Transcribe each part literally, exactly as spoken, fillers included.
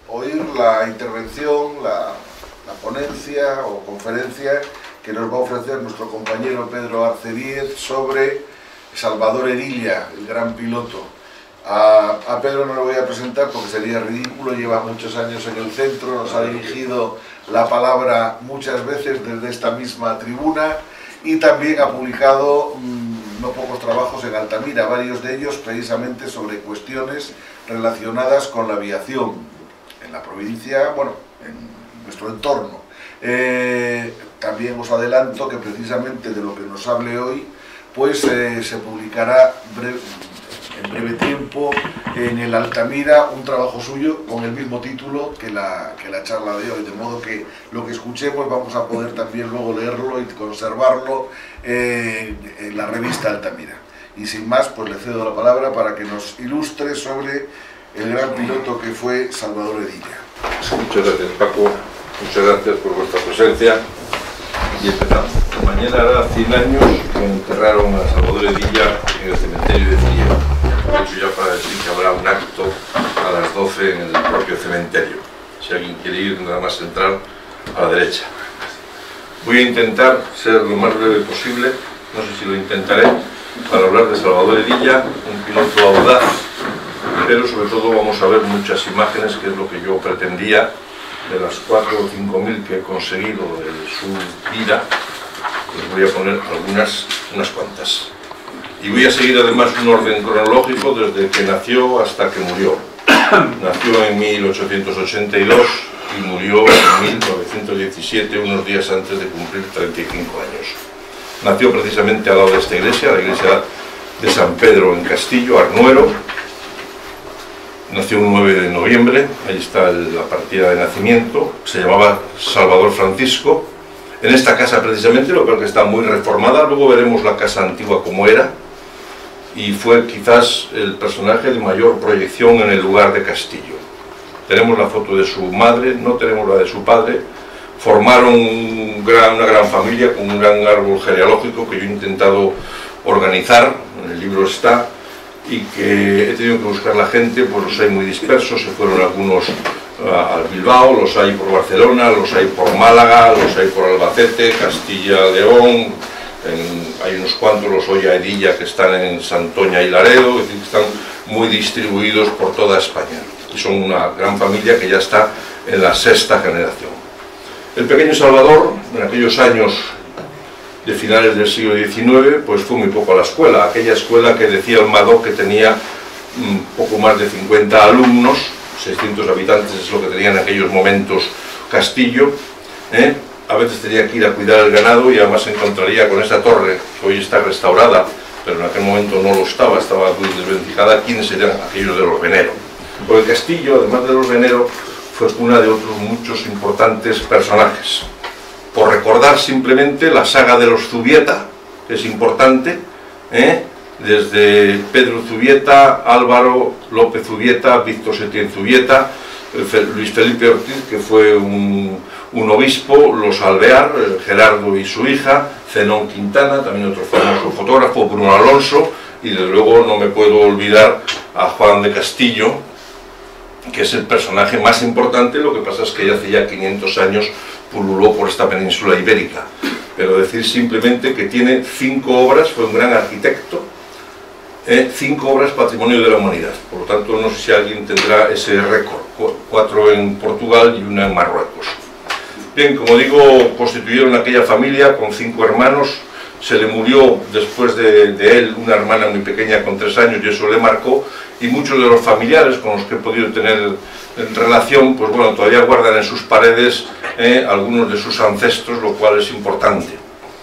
oír la intervención, la, la ponencia o conferencia que nos va a ofrecer nuestro compañero Pedro Arce Díez sobre Salvador Edilla, el gran piloto. A, a Pedro no lo voy a presentar porque sería ridículo, lleva muchos años en el centro, nos ha dirigido la palabra muchas veces desde esta misma tribuna y también ha publicado mmm, no pocos trabajos en Altamira, varios de ellos precisamente sobre cuestiones relacionadas con la aviación en la provincia, bueno, en nuestro entorno. Eh, también os adelanto que precisamente de lo que nos hable hoy, pues eh, se publicará breve, en breve tiempo en el Altamira un trabajo suyo con el mismo título que la, que la charla de hoy, de modo que lo que escuchemos vamos a poder también luego leerlo y conservarlo eh, en la revista Altamira. Y sin más, pues le cedo la palabra para que nos ilustre sobre el gran piloto que fue Salvador Edilla. Muchas gracias, Paco, muchas gracias por vuestra presencia y empezamos. Mañana hará cien años que enterraron a Salvador Edilla en el cementerio de Friera. Aprovecho ya para decir que habrá un acto a las doce en el propio cementerio. Si alguien quiere ir, nada más entrar a la derecha. Voy a intentar ser lo más breve posible, no sé si lo intentaré, para hablar de Salvador Edilla, un piloto audaz, pero sobre todo vamos a ver muchas imágenes, que es lo que yo pretendía, de las cuatro o cinco mil que he conseguido de su vida. Les voy a poner algunas, unas cuantas. Y voy a seguir además un orden cronológico desde que nació hasta que murió. Nació en mil ochocientos ochenta y dos y murió en mil novecientos diecisiete, unos días antes de cumplir treinta y cinco años. Nació precisamente al lado de esta iglesia, la iglesia de San Pedro en Castillo, Arnuero. Nació un nueve de noviembre, ahí está la partida de nacimiento. Se llamaba Salvador Francisco. En esta casa precisamente, lo creo que está muy reformada, luego veremos la casa antigua como era, y fue quizás el personaje de mayor proyección en el lugar de Castillo. Tenemos la foto de su madre, no tenemos la de su padre. Formaron un gran, una gran familia con un gran árbol genealógico que yo he intentado organizar, en el libro está, y que he tenido que buscar la gente, pues los hay muy dispersos, se fueron algunos al Bilbao, los hay por Barcelona, los hay por Málaga, los hay por Albacete, Castilla, León, en, hay unos cuantos, los Oya Edilla, que están en Santoña y Laredo, es decir, que están muy distribuidos por toda España. Y son una gran familia que ya está en la sexta generación. El pequeño Salvador, en aquellos años de finales del siglo diecinueve, pues fue muy poco a la escuela, aquella escuela que decía el Madoc que tenía un poco más de cincuenta alumnos, seiscientos habitantes es lo que tenía en aquellos momentos Castillo, ¿eh? A veces tenía que ir a cuidar el ganado y además se encontraría con esa torre que hoy está restaurada, pero en aquel momento no lo estaba, estaba muy desvencijada. ¿Quiénes serían aquellos de los Venero? Porque Castillo, además de los Venero, fue una de otros muchos importantes personajes. Por recordar simplemente la saga de los Zubieta, que es importante, ¿eh? Desde Pedro Zubieta, Álvaro López Zubieta, Víctor Setién Zubieta, Luis Felipe Ortiz, que fue un, un obispo, los Alvear, Gerardo y su hija, Zenón Quintana, también otro famoso fotógrafo, Bruno Alonso, y desde luego no me puedo olvidar a Juan de Castillo, que es el personaje más importante. Lo que pasa es que ya hace ya quinientos años pululó por esta península ibérica, pero decir simplemente que tiene cinco obras, fue un gran arquitecto, eh, cinco obras patrimonio de la humanidad. Por lo tanto, no sé si alguien tendrá ese récord, cuatro en Portugal y una en Marruecos. Bien, como digo, constituyeron aquella familia con cinco hermanos. Se le murió después de, de él una hermana muy pequeña con tres años y eso le marcó, y muchos de los familiares con los que he podido tener en relación, pues bueno, todavía guardan en sus paredes eh, algunos de sus ancestros, lo cual es importante.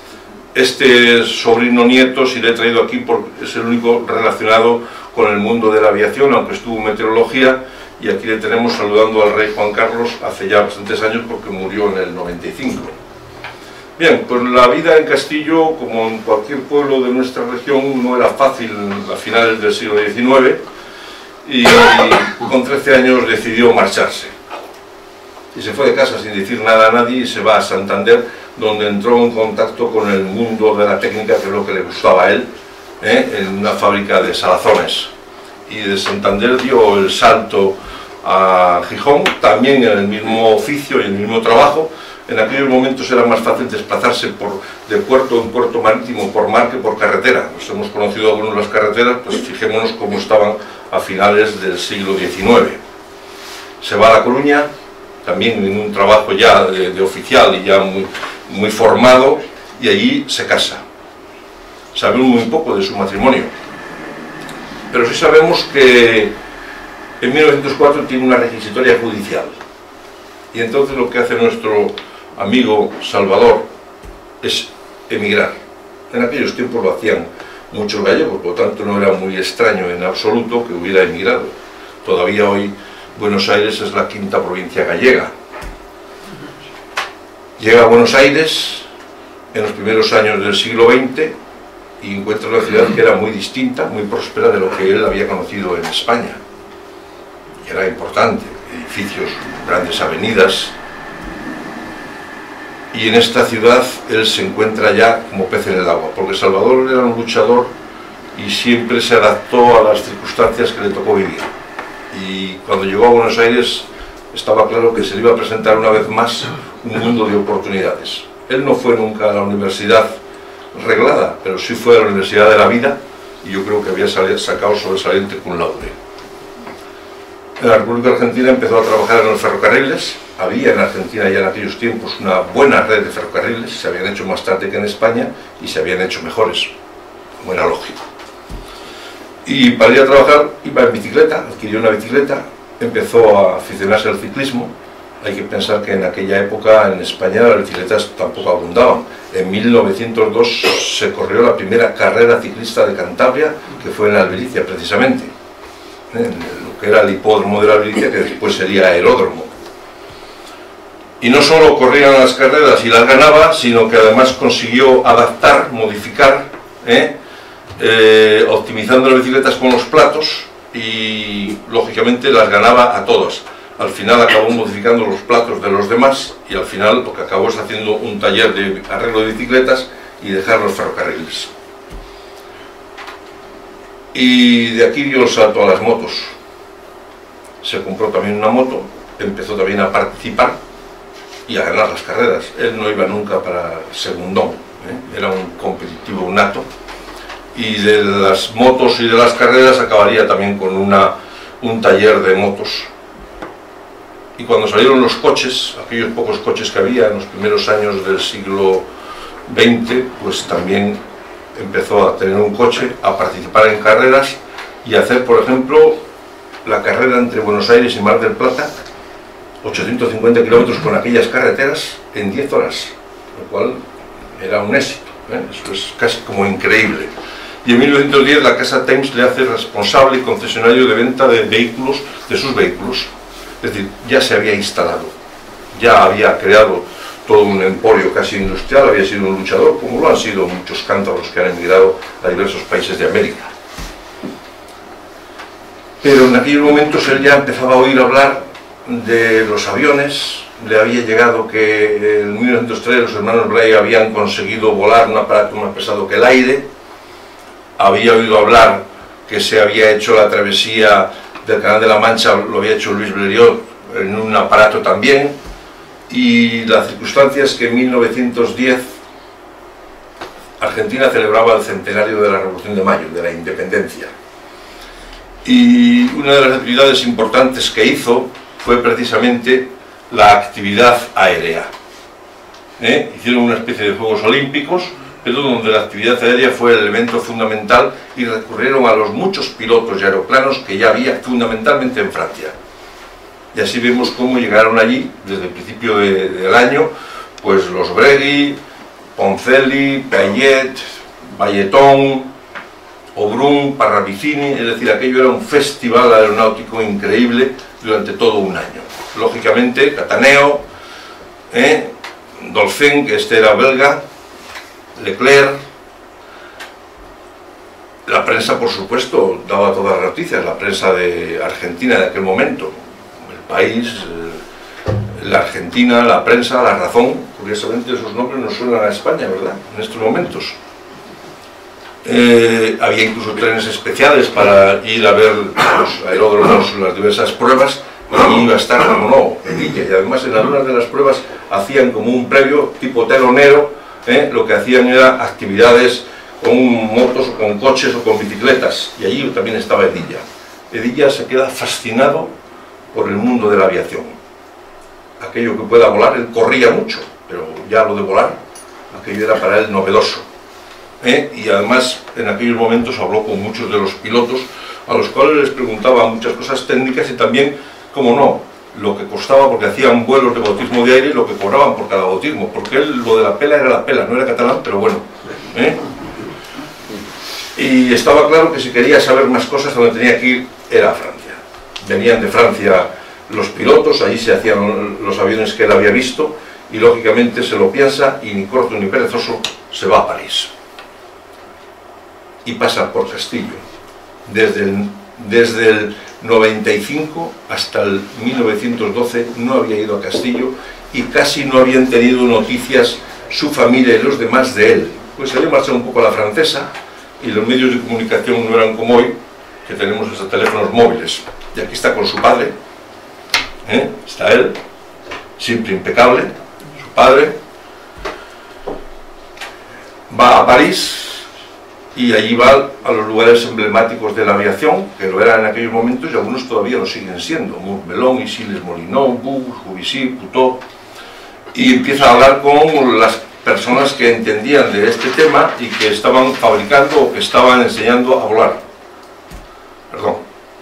Este sobrino nieto, si le he traído aquí porque es el único relacionado con el mundo de la aviación, aunque estuvo en meteorología, y aquí le tenemos saludando al rey Juan Carlos hace ya bastantes años porque murió en el noventa y cinco. Bien, pues la vida en Castillo, como en cualquier pueblo de nuestra región, no era fácil a finales del siglo diecinueve, y con trece años decidió marcharse. Y se fue de casa sin decir nada a nadie y se va a Santander, donde entró en contacto con el mundo de la técnica, que es lo que le gustaba a él, ¿eh? En una fábrica de salazones. Y de Santander dio el salto a Gijón, también en el mismo oficio y el mismo trabajo. En aquellos momentos era más fácil desplazarse por, de puerto en puerto marítimo por mar que por carretera. Nos hemos conocido algunos las carreteras, pues fijémonos cómo estaban a finales del siglo diecinueve. Se va a La Coruña, también en un trabajo ya de, de oficial y ya muy, muy formado, y allí se casa. Sabemos muy poco de su matrimonio, pero sí sabemos que en mil novecientos cuatro tiene una requisitoria judicial, y entonces lo que hace nuestro amigo Salvador es emigrar. En aquellos tiempos lo hacían muchos gallegos, por lo tanto no era muy extraño en absoluto que hubiera emigrado. Todavía hoy Buenos Aires es la quinta provincia gallega. Llega a Buenos Aires en los primeros años del siglo veinte y encuentra una ciudad que era muy distinta, muy próspera de lo que él había conocido en España. Y era importante, edificios, grandes avenidas. Y en esta ciudad él se encuentra ya como pez en el agua, porque Salvador era un luchador y siempre se adaptó a las circunstancias que le tocó vivir. Y cuando llegó a Buenos Aires estaba claro que se le iba a presentar una vez más un mundo de oportunidades. Él no fue nunca a la universidad reglada, pero sí fue a la Universidad de la Vida, y yo creo que había sacado sobresaliente cum laude. En la República Argentina empezó a trabajar en los ferrocarriles. Había en Argentina ya en aquellos tiempos una buena red de ferrocarriles, se habían hecho más tarde que en España y se habían hecho mejores, como era lógico. Y para ir a trabajar iba en bicicleta, adquirió una bicicleta, empezó a aficionarse al ciclismo. Hay que pensar que en aquella época en España las bicicletas tampoco abundaban. En mil novecientos dos se corrió la primera carrera ciclista de Cantabria, que fue en Albericia precisamente, en lo que era el hipódromo de la Albericia, que después sería aeródromo. Y no solo corrían las carreras y las ganaba, sino que además consiguió adaptar, modificar, ¿eh? Eh, optimizando las bicicletas con los platos, y lógicamente las ganaba a todas. Al final acabó modificando los platos de los demás y al final lo que acabó es haciendo un taller de arreglo de bicicletas y dejar los ferrocarriles. Y de aquí dio el salto a las motos. Se compró también una moto, empezó también a participar y a ganar las carreras. Él no iba nunca para segundón, ¿eh? Era un competitivo nato. Y de las motos y de las carreras acabaría también con una, un taller de motos. Y cuando salieron los coches, aquellos pocos coches que había en los primeros años del siglo veinte, pues también empezó a tener un coche, a participar en carreras y a hacer, por ejemplo, la carrera entre Buenos Aires y Mar del Plata, ochocientos cincuenta kilómetros con aquellas carreteras en diez horas, lo cual era un éxito, ¿eh? Eso es casi como increíble. Y en mil novecientos diez la casa Thames le hace responsable y concesionario de venta de vehículos, de sus vehículos. Es decir, ya se había instalado, ya había creado todo un emporio casi industrial, había sido un luchador, como lo han sido muchos cántabros que han emigrado a diversos países de América. Pero en aquellos momentos él ya empezaba a oír hablar de los aviones. Le había llegado que en mil novecientos tres los hermanos Wright habían conseguido volar un aparato más pesado que el aire. Había oído hablar que se había hecho la travesía del Canal de la Mancha, lo había hecho Luis Blériot en un aparato también, y la circunstancia es que en mil novecientos diez Argentina celebraba el centenario de la Revolución de Mayo, de la Independencia, y una de las actividades importantes que hizo fue precisamente la actividad aérea. ¿Eh? Hicieron una especie de Juegos Olímpicos, pero donde la actividad aérea fue el elemento fundamental, y recurrieron a los muchos pilotos y aeroplanos que ya había fundamentalmente en Francia. Y así vemos cómo llegaron allí desde el principio de, del año, pues los Bregui, Poncelli, Payet, Valletón, Obrun, Parravicini, es decir, aquello era un festival aeronáutico increíble durante todo un año. Lógicamente, Cataneo, ¿eh? Dolphin, que este era belga, Leclerc, la prensa, por supuesto, daba todas las noticias, la prensa de Argentina de aquel momento, El País, la Argentina, la prensa, La Razón. Curiosamente esos nombres nos suenan a España, ¿verdad?, en estos momentos. Eh, había incluso trenes especiales para ir a ver los aeródromos, las diversas pruebas, y iba a estar, como no, Edilla, y además en algunas de las pruebas hacían como un previo tipo telonero, ¿eh? Lo que hacían era actividades con motos o con coches o con bicicletas, y allí también estaba Edilla. Edilla se queda fascinado por el mundo de la aviación. Aquello que pueda volar, él corría mucho, pero ya lo de volar, aquello era para él novedoso. ¿Eh? Y además en aquellos momentos habló con muchos de los pilotos, a los cuales les preguntaba muchas cosas técnicas y también, como no, lo que costaba, porque hacían vuelos de bautismo de aire y lo que cobraban por cada bautismo, porque él lo de la pela era la pela, no era catalán, pero bueno. ¿Eh? Y estaba claro que si quería saber más cosas, donde tenía que ir era a Francia. Venían de Francia los pilotos, allí se hacían los aviones que él había visto, y lógicamente se lo piensa, y ni corto ni perezoso, se va a París. Y pasa por Castillo. Desde el, desde el noventa y cinco hasta el mil novecientos doce no había ido a Castillo, y casi no habían tenido noticias su familia y los demás de él. Pues se había marchado un poco a la francesa, y los medios de comunicación no eran como hoy, que tenemos hasta teléfonos móviles. Y aquí está con su padre, ¿eh? Está él, siempre impecable, su padre. Va a París, y allí va a los lugares emblemáticos de la aviación, que lo eran en aquellos momentos y algunos todavía lo siguen siendo: Montmelón, Issy-les-Moulineaux, Boucs, Juvisy, Puteaux, y empieza a hablar con las personas que entendían de este tema y que estaban fabricando o que estaban enseñando a volar. Perdón.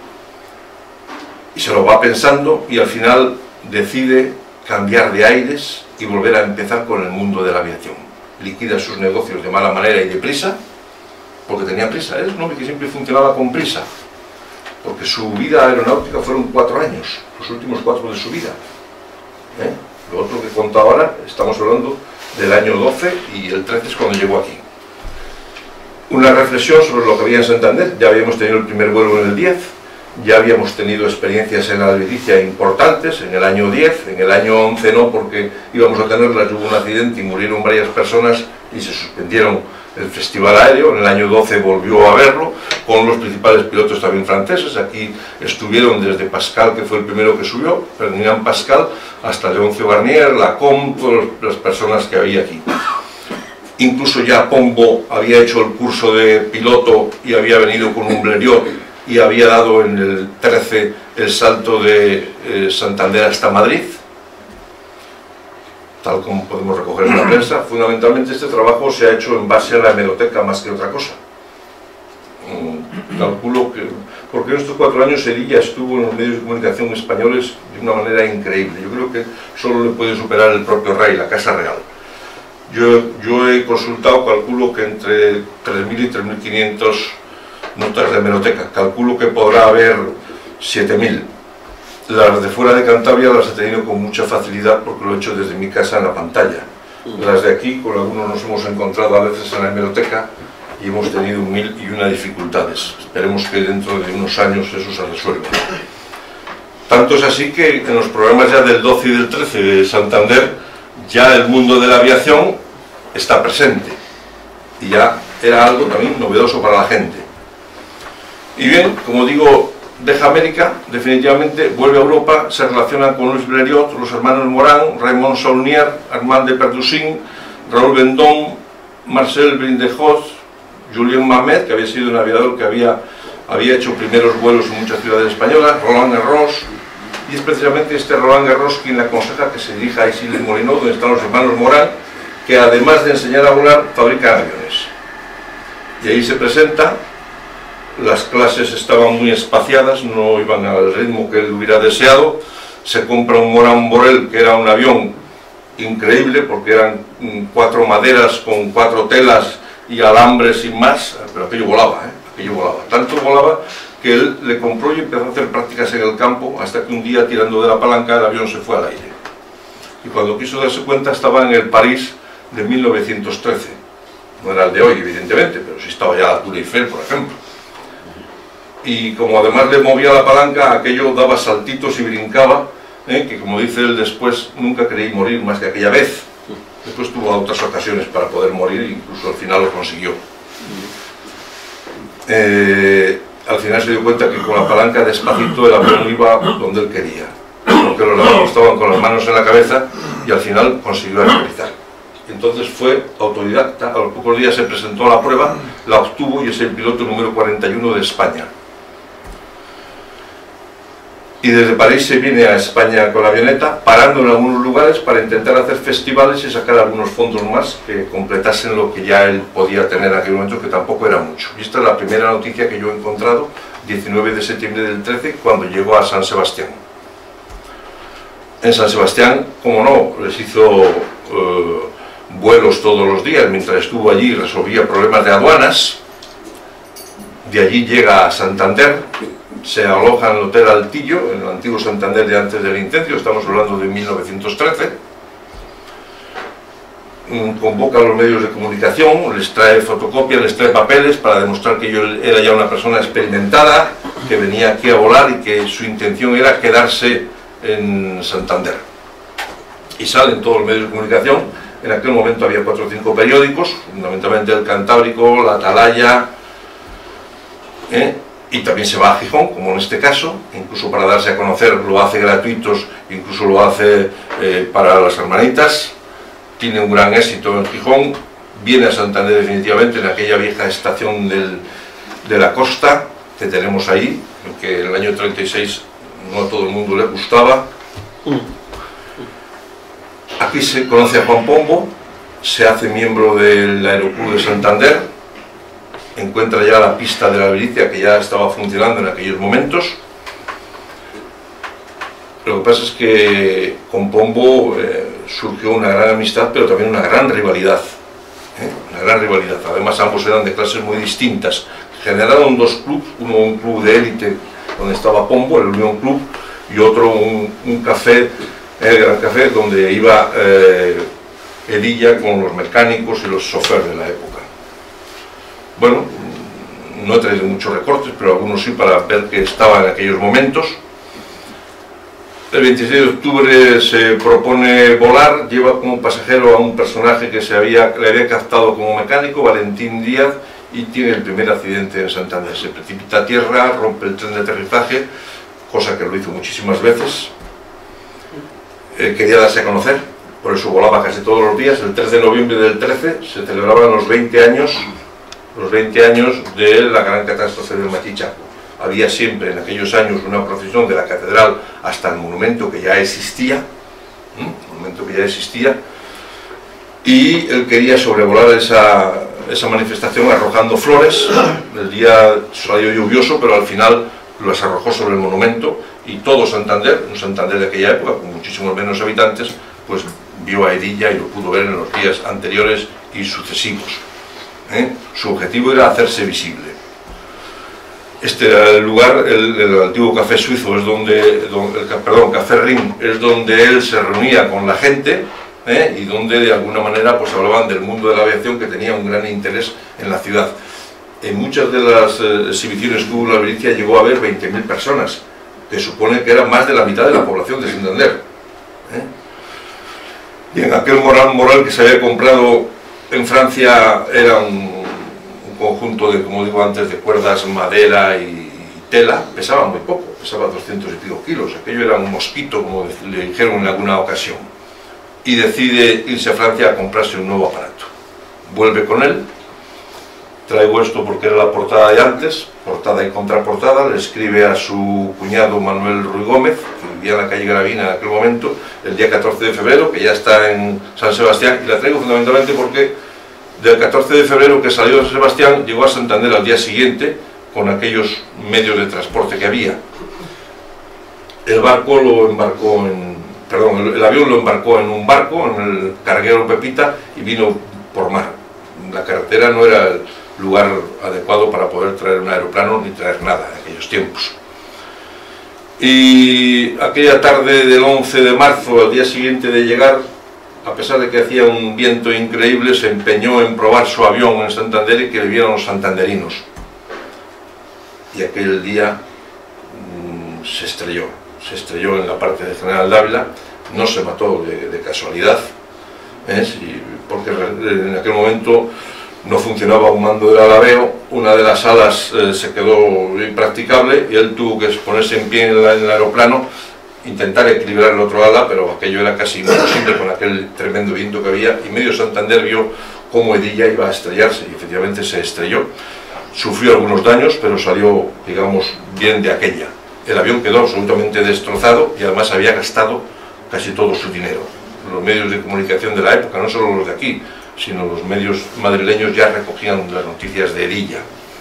Y se lo va pensando y al final decide cambiar de aires y volver a empezar con el mundo de la aviación. Liquida sus negocios de mala manera y deprisa, porque tenía prisa. Él es un hombre que siempre funcionaba con prisa, porque su vida aeronáutica fueron cuatro años, los últimos cuatro de su vida. ¿Eh? Lo otro que cuento ahora, estamos hablando del año doce, y el trece es cuando llegó aquí. Una reflexión sobre lo que había en Santander. Ya habíamos tenido el primer vuelo en el diez, ya habíamos tenido experiencias en la Albericia importantes, en el año diez, en el año once no, porque íbamos a tenerlas, hubo un accidente y murieron varias personas y se suspendieron el festival aéreo. En el año doce volvió a verlo, con los principales pilotos también franceses. Aquí estuvieron desde Pascal, que fue el primero que subió, Ferdinand Pascal, hasta Leoncio Garnier, Lacombe, todas las personas que había aquí. Incluso ya Pombo había hecho el curso de piloto y había venido con un Blériot y había dado en el trece el salto de eh, Santander hasta Madrid, tal como podemos recoger en la prensa. Fundamentalmente este trabajo se ha hecho en base a la hemeroteca más que otra cosa. Mm, calculo que, porque en estos cuatro años Edilla estuvo en los medios de comunicación españoles de una manera increíble. Yo creo que solo le puede superar el propio rey, la Casa Real. Yo, yo he consultado, calculo que entre tres mil y tres mil quinientas notas de hemeroteca. Calculo que podrá haber siete mil. Las de fuera de Cantabria las he tenido con mucha facilidad porque lo he hecho desde mi casa en la pantalla. Las de aquí, con algunos nos hemos encontrado a veces en la hemeroteca y hemos tenido mil y una dificultades. Esperemos que dentro de unos años eso se resuelva. Tanto es así que en los programas ya del doce y del trece de Santander ya el mundo de la aviación está presente y ya era algo también novedoso para la gente. Y bien, como digo, deja América, definitivamente vuelve a Europa, se relaciona con Louis Blériot, los hermanos Morán, Raymond Saulnier, Armand de Pertusin, Raúl Vendôme, Marcel Brindejos, Julien Mamet, que había sido un aviador que había, había hecho primeros vuelos en muchas ciudades españolas, Roland Garros, y es precisamente este Roland Garros quien le aconseja que se dirija a Issy-les-Moulineaux, donde están los hermanos Morán, que además de enseñar a volar, fabrican aviones. Y ahí se presenta. Las clases estaban muy espaciadas, no iban al ritmo que él hubiera deseado. Se compra un Morán Borel, que era un avión increíble, porque eran cuatro maderas con cuatro telas y alambres sin más, pero aquello volaba, ¿eh? aquello volaba. Tanto volaba que él le compró y empezó a hacer prácticas en el campo, hasta que un día, tirando de la palanca, el avión se fue al aire. Y cuando quiso darse cuenta, estaba en el París de mil novecientos trece. No era el de hoy, evidentemente, pero sí estaba ya la Tour Eiffel, por ejemplo. Y como además le movía la palanca, aquello daba saltitos y brincaba, ¿eh? que como dice él después, nunca creí morir más que aquella vez. Después tuvo otras ocasiones para poder morir e incluso al final lo consiguió. Eh, al final se dio cuenta que con la palanca despacito el avión iba donde él quería, porque los demás estaban con las manos en la cabeza y al final consiguió aterrizar. Entonces fue autodidacta, a los pocos días se presentó a la prueba, la obtuvo y es el piloto número cuarenta y uno de España. Y desde París se viene a España con la avioneta, parando en algunos lugares para intentar hacer festivales y sacar algunos fondos más que completasen lo que ya él podía tener en aquel momento, que tampoco era mucho. Y esta es la primera noticia que yo he encontrado, diecinueve de septiembre del trece, cuando llegó a San Sebastián. En San Sebastián, como no, les hizo eh, vuelos todos los días, mientras estuvo allí resolvía problemas de aduanas. De allí llega a Santander, se aloja en el Hotel Altillo, en el antiguo Santander de antes del incendio, estamos hablando de mil novecientos trece, convoca a los medios de comunicación, les trae fotocopias, les trae papeles para demostrar que yo era ya una persona experimentada, que venía aquí a volar y que su intención era quedarse en Santander. Y salen todos los medios de comunicación. En aquel momento había cuatro o cinco periódicos, fundamentalmente el Cantábrico, la Atalaya, ¿eh? Y también se va a Gijón, como en este caso, incluso para darse a conocer, lo hace gratuitos, incluso lo hace eh, para las hermanitas, tiene un gran éxito en Gijón, viene a Santander definitivamente, en aquella vieja estación del, de la costa que tenemos ahí, que en el año treinta y seis no a todo el mundo le gustaba. Aquí se conoce a Juan Pombo, se hace miembro del Aeroclub de Santander, encuentra ya la pista de la Albericia, que ya estaba funcionando en aquellos momentos. Lo que pasa es que con Pombo eh, surgió una gran amistad, pero también una gran rivalidad, ¿eh? Una gran rivalidad. Además ambos eran de clases muy distintas. Generaron dos clubes, uno un club de élite donde estaba Pombo, el Unión Club, y otro un, un café, el Gran Café, donde iba eh, Edilla con los mecánicos y los choferes de la época. Bueno, no he traído muchos recortes, pero algunos sí para ver que estaba en aquellos momentos. El veintiséis de octubre se propone volar, lleva como pasajero a un personaje que se había, le había captado como mecánico, Valentín Díaz, y tiene el primer accidente en Santander. Se precipita a tierra, rompe el tren de aterrizaje, cosa que lo hizo muchísimas veces. Eh, quería darse a conocer, por eso volaba casi todos los días. El tres de noviembre del trece se celebraban los veinte años los veinte años de la gran catástrofe del Machichaco. Había siempre en aquellos años una procesión de la catedral hasta el monumento que ya existía, ¿eh? monumento que ya existía, y él quería sobrevolar esa, esa manifestación arrojando flores. El día salió lluvioso, pero al final las arrojó sobre el monumento, y todo Santander, un Santander de aquella época, con muchísimos menos habitantes, pues vio a Edilla y lo pudo ver en los días anteriores y sucesivos. ¿Eh? Su objetivo era hacerse visible. Este era el lugar, el, el antiguo café suizo es donde, donde el, perdón, Café Ring es donde él se reunía con la gente, ¿eh? Y donde de alguna manera pues hablaban del mundo de la aviación, que tenía un gran interés en la ciudad. En muchas de las eh, exhibiciones que hubo en la Albericia llegó a haber veinte mil personas, que supone que era más de la mitad de la población de Santander, ¿eh? Y en aquel moral moral que se había comprado en Francia era un, un conjunto de, como digo antes, de cuerdas, madera y, y tela. Pesaba muy poco, pesaba doscientos y pico kilos. Aquello era un mosquito, como le dijeron en alguna ocasión. Y decide irse a Francia a comprarse un nuevo aparato. Vuelve con él. Traigo esto porque era la portada de antes, portada y contraportada. Le escribe a su cuñado Manuel Ruy Gómez, que vivía en la calle Gravina en aquel momento, el día catorce de febrero, que ya está en San Sebastián. Y la traigo fundamentalmente porque del catorce de febrero que salió de San Sebastián, llegó a Santander al día siguiente, con aquellos medios de transporte que había. El barco lo embarcó en... Perdón, el, el avión lo embarcó en un barco, en el carguero Pepita, y vino por mar. La carretera no era el lugar adecuado para poder traer un aeroplano ni traer nada en aquellos tiempos. Y aquella tarde del once de marzo, al día siguiente de llegar, a pesar de que hacía un viento increíble, se empeñó en probar su avión en Santander y que le vieran los santanderinos. Y aquel día mmm, se estrelló, se estrelló en la parte de General Dávila. No se mató de, de casualidad, ¿eh? Sí, porque en aquel momento no funcionaba un mando del alabeo, una de las alas eh, se quedó impracticable y él tuvo que ponerse en pie en, la, en el aeroplano, intentar equilibrar el otro ala, pero aquello era casi imposible con aquel tremendo viento que había, y medio Santander vio cómo Hedilla iba a estrellarse, y efectivamente se estrelló. Sufrió algunos daños, pero salió, digamos, bien de aquella. El avión quedó absolutamente destrozado y además había gastado casi todo su dinero. Los medios de comunicación de la época, no solo los de aquí, sino los medios madrileños, ya recogían las noticias de Hedilla.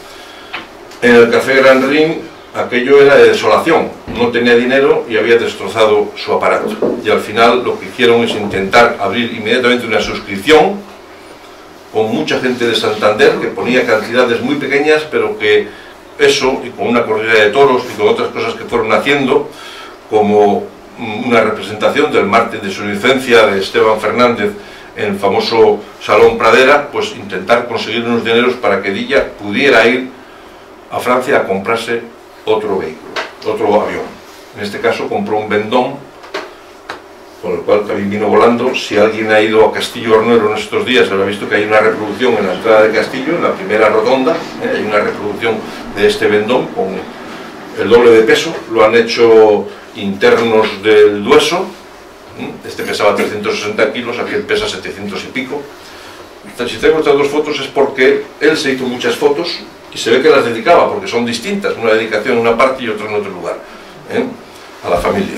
En el Café Gran Rin aquello era de desolación, no tenía dinero y había destrozado su aparato. Y al final lo que hicieron es intentar abrir inmediatamente una suscripción con mucha gente de Santander, que ponía cantidades muy pequeñas, pero que eso, y con una corrida de toros y con otras cosas que fueron haciendo, como una representación del mártir de su licencia de Esteban Fernández en el famoso Salón Pradera, pues intentar conseguir unos dineros para que Hedilla pudiera ir a Francia a comprarse otro vehículo, otro avión. En este caso compró un Vendôme, con el cual también vino volando. Si alguien ha ido a Castillo Hornero en estos días, habrá visto que hay una reproducción en la entrada de Castillo, en la primera rotonda, ¿eh? Hay una reproducción de este Vendôme con el doble de peso. Lo han hecho internos del Dueso. Este pesaba trescientos sesenta kilos, aquel pesa setecientos y pico. Si tengo estas dos fotos es porque él se hizo muchas fotos y se ve que las dedicaba, porque son distintas, una dedicación en una parte y otra en otro lugar, ¿eh? A la familia.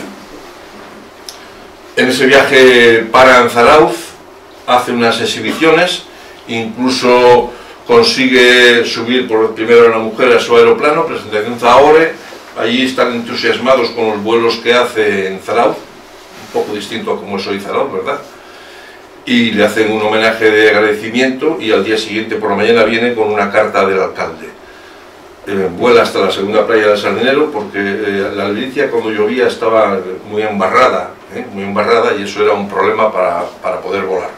En ese viaje para en Zarauz, hace unas exhibiciones, incluso consigue subir por primero a una mujer a su aeroplano, presentación Zahore. Allí están entusiasmados con los vuelos que hace en Zarauz, un poco distinto a como es hoy Zarauz, ¿verdad? Y le hacen un homenaje de agradecimiento y al día siguiente por la mañana viene con una carta del alcalde. Eh, vuela hasta la segunda playa del Sardinero porque eh, la Leticia cuando llovía estaba muy embarrada, ¿eh? muy embarrada y eso era un problema para, para poder volar.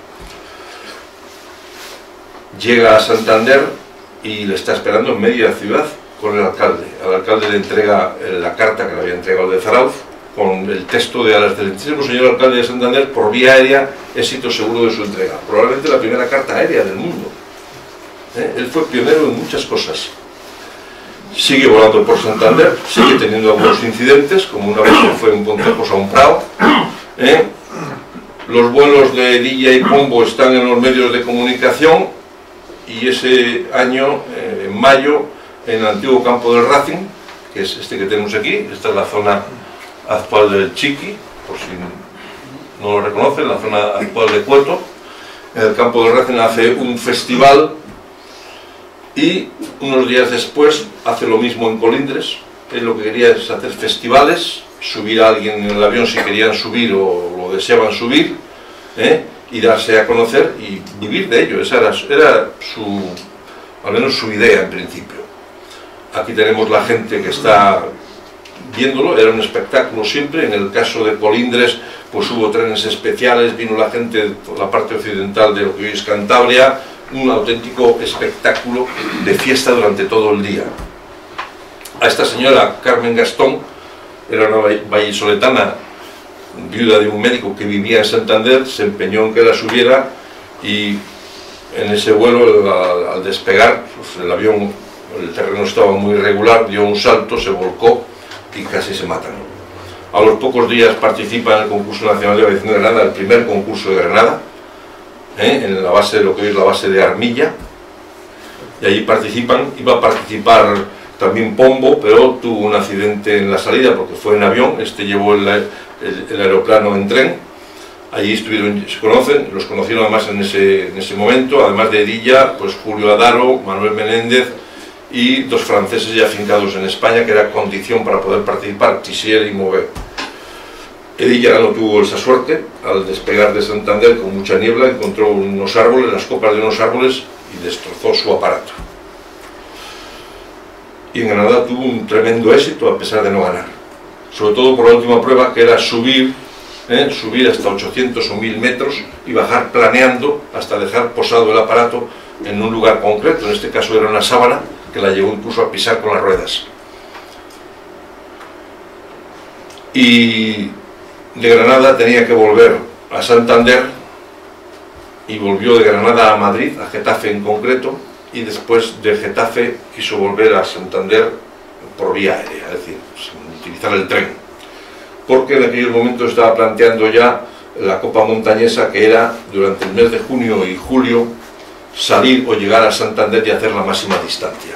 Llega a Santander y le está esperando en media ciudad con el alcalde. Al alcalde le entrega la carta que le había entregado de Zarauz, con el texto de: al excelentísimo señor alcalde de Santander, por vía aérea, éxito seguro de su entrega. Probablemente la primera carta aérea del mundo. ¿Eh? Él fue pionero en muchas cosas. Sigue volando por Santander, sigue teniendo algunos incidentes, como una vez que fue en Pontejos a un prado. ¿Eh? Los vuelos de Hedilla y Pombo están en los medios de comunicación, y ese año, eh, en mayo, en el antiguo campo del Racing, que es este que tenemos aquí, esta es la zona actual del Chiqui, por si no lo reconocen, la zona actual de Cueto. En el campo del Racing hace un festival y unos días después hace lo mismo en Colindres. Él lo que quería es hacer festivales, subir a alguien en el avión si querían subir o lo deseaban subir, ¿eh? y darse a conocer y vivir de ello. Esa era, era su, al menos su idea en principio. Aquí tenemos la gente que está viéndolo, era un espectáculo siempre. En el caso de Colindres, pues hubo trenes especiales, vino la gente de la parte occidental de lo que hoy es Cantabria, un auténtico espectáculo de fiesta durante todo el día. A esta señora, Carmen Gastón, era una vallisoletana, viuda de un médico que vivía en Santander, se empeñó en que la subiera y en ese vuelo, al, al despegar, pues el avión, el terreno estaba muy irregular, dio un salto, se volcó y casi se matan. A los pocos días participa en el concurso nacional de aviación de Granada, el primer concurso de Granada, ¿eh? en la base de lo que hoy es la base de Armilla, y allí participan. Iba a participar también Pombo, pero tuvo un accidente en la salida porque fue en avión. Este llevó el, el, el aeroplano en tren. Allí estuvieron, se conocen, los conocieron además en ese, en ese momento, además de Hedilla, pues Julio Adaro, Manuel Menéndez y dos franceses ya afincados en España, que era condición para poder participar, Tissier y Mauvet. Hedilla no tuvo esa suerte. Al despegar de Santander con mucha niebla encontró unos árboles, las copas de unos árboles, y destrozó su aparato. Y en Granada tuvo un tremendo éxito a pesar de no ganar, sobre todo por la última prueba, que era subir ¿eh? subir hasta ochocientos o mil metros y bajar planeando hasta dejar posado el aparato en un lugar concreto. En este caso era una sábana que la llevó incluso a pisar con las ruedas. Y de Granada tenía que volver a Santander y volvió de Granada a Madrid, a Getafe en concreto, y después de Getafe quiso volver a Santander por vía aérea, es decir, sin utilizar el tren, porque en aquel momento estaba planteando ya la Copa Montañesa, que era durante el mes de junio y julio salir o llegar a Santander y hacer la máxima distancia.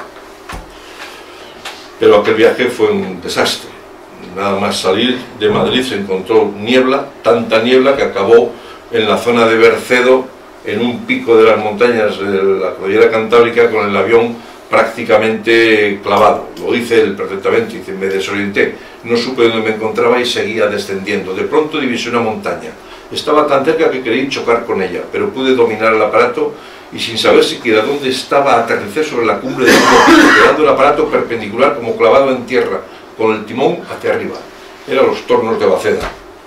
Pero aquel viaje fue un desastre. Nada más salir de Madrid se encontró niebla, tanta niebla que acabó en la zona de Bercedo, en un pico de las montañas de la cordillera Cantábrica, con el avión prácticamente clavado. Lo dice él perfectamente, dice: me desorienté, no supe dónde me encontraba y seguía descendiendo. De pronto divisé una montaña, estaba tan cerca que quería chocar con ella, pero pude dominar el aparato y, sin saber siquiera dónde estaba, aterricé sobre la cumbre del pico, quedando el aparato perpendicular, como clavado en tierra, con el timón hacia arriba. Eran los Tornos de Baceda.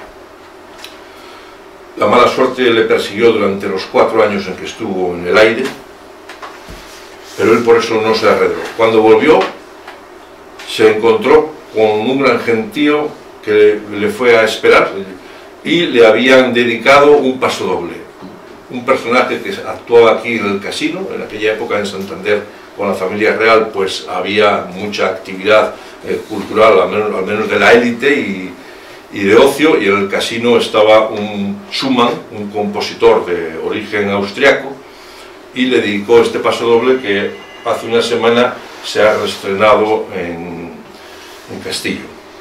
La mala suerte le persiguió durante los cuatro años en que estuvo en el aire, pero él por eso no se arredró. Cuando volvió, se encontró con un gran gentío que le fue a esperar y le habían dedicado un pasodoble. Un personaje que actuaba aquí en el casino, en aquella época en Santander, con la familia real, pues había mucha actividad eh, cultural, al menos, al menos de la élite y, y de ocio, y en el casino estaba un Schumann, un compositor de origen austriaco, y le dedicó este pasodoble que hace una semana se ha reestrenado en, en Castillo.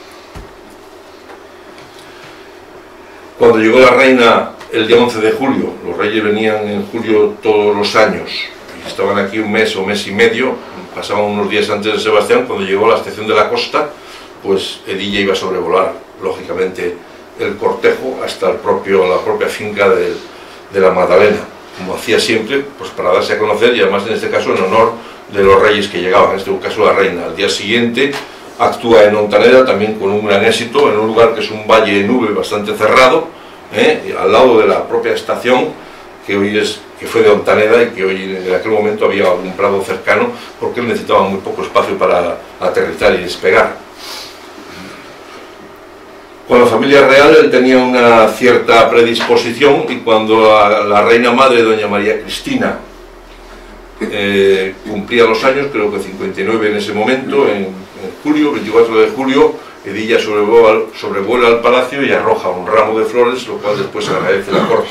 Cuando llegó la reina el día once de julio, los reyes venían en julio todos los años, y estaban aquí un mes o mes y medio, pasaban unos días antes de Sebastián. Cuando llegó a la estación de la costa, pues Edilla iba a sobrevolar, lógicamente, el cortejo hasta el propio, la propia finca de, de la Magdalena, como hacía siempre, pues para darse a conocer, y además en este caso en honor de los reyes que llegaban, en este caso la reina. Al día siguiente actúa en Ontaneda, también con un gran éxito, en un lugar que es un valle de nube bastante cerrado, ¿eh? al lado de la propia estación, que hoy es, que fue de Ontaneda, y que hoy en aquel momento había un prado cercano, porque él necesitaba muy poco espacio para aterrizar y despegar. Con la familia real él tenía una cierta predisposición, y cuando la, la reina madre, doña María Cristina, eh, cumplía los años, creo que cincuenta y nueve en ese momento, en, en julio, veinticuatro de julio, Edilla sobrevuela, sobrevuela al palacio y arroja un ramo de flores, lo cual después agradece la corte.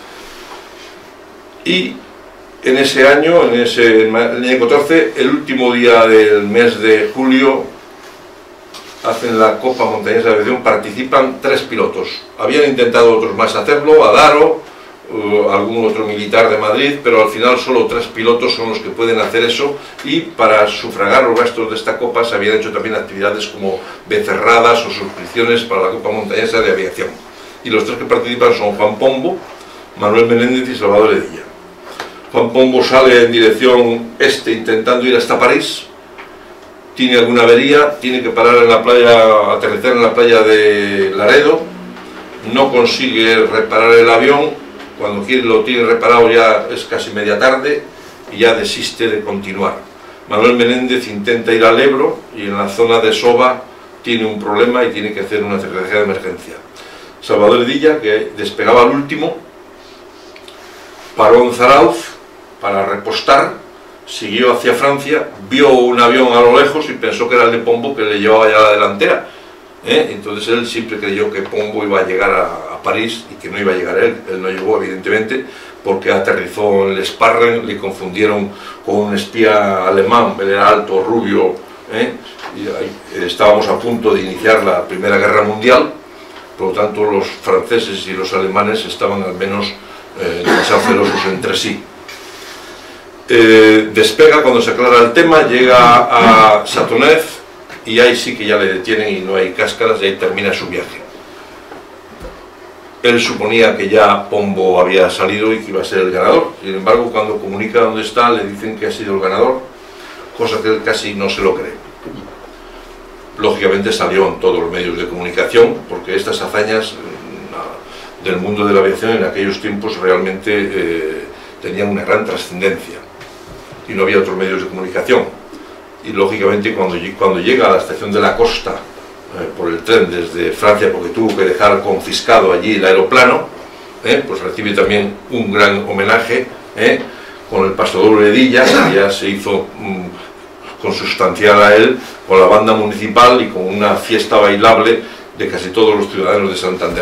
Y en ese año, en ese en el año catorce, el último día del mes de julio, hacen la Copa Montañesa de Aviación, participan tres pilotos. Habían intentado otros más hacerlo, Adaro, uh, algún otro militar de Madrid, pero al final solo tres pilotos son los que pueden hacer eso, y para sufragar los gastos de esta Copa se habían hecho también actividades como becerradas o suscripciones para la Copa Montañesa de Aviación. Y los tres que participan son Juan Pombo, Manuel Menéndez y Salvador Edilla. Juan Pombo sale en dirección este intentando ir hasta París, tiene alguna avería, tiene que parar en la playa, aterrizar en la playa de Laredo, no consigue reparar el avión, cuando quiere lo tiene reparado ya es casi media tarde y ya desiste de continuar. Manuel Menéndez intenta ir al Ebro y en la zona de Soba tiene un problema y tiene que hacer una aterrizaje de emergencia. Salvador Edilla, que despegaba al último, paró en Zarauz para repostar, siguió hacia Francia, vio un avión a lo lejos y pensó que era el de Pombo, que le llevaba ya a la delantera. ¿Eh? Entonces él siempre creyó que Pombo iba a llegar a, a París y que no iba a llegar él. Él no llegó, evidentemente, porque aterrizó en el Sparren, le confundieron con un espía alemán, él era alto, rubio, ¿eh? y ahí, estábamos a punto de iniciar la Primera Guerra Mundial, por lo tanto los franceses y los alemanes estaban al menos eh, demasiado celosos entre sí. Eh, despega cuando se aclara el tema, llega a Chateauneuf y ahí sí que ya le detienen y no hay cáscaras, y ahí termina su viaje. Él suponía que ya Pombo había salido y que iba a ser el ganador. Sin embargo, cuando comunica dónde está, le dicen que ha sido el ganador, cosa que él casi no se lo cree. Lógicamente salió en todos los medios de comunicación, porque estas hazañas del mundo de la aviación en aquellos tiempos realmente eh, tenían una gran trascendencia y no había otros medios de comunicación. Y lógicamente cuando, cuando llega a la estación de la costa eh, por el tren desde Francia, porque tuvo que dejar confiscado allí el aeroplano, ¿eh? Pues recibe también un gran homenaje, ¿eh? Con el pasodoble de Edilla, que ya se hizo mmm, consustancial a él, con la banda municipal y con una fiesta bailable de casi todos los ciudadanos de Santander.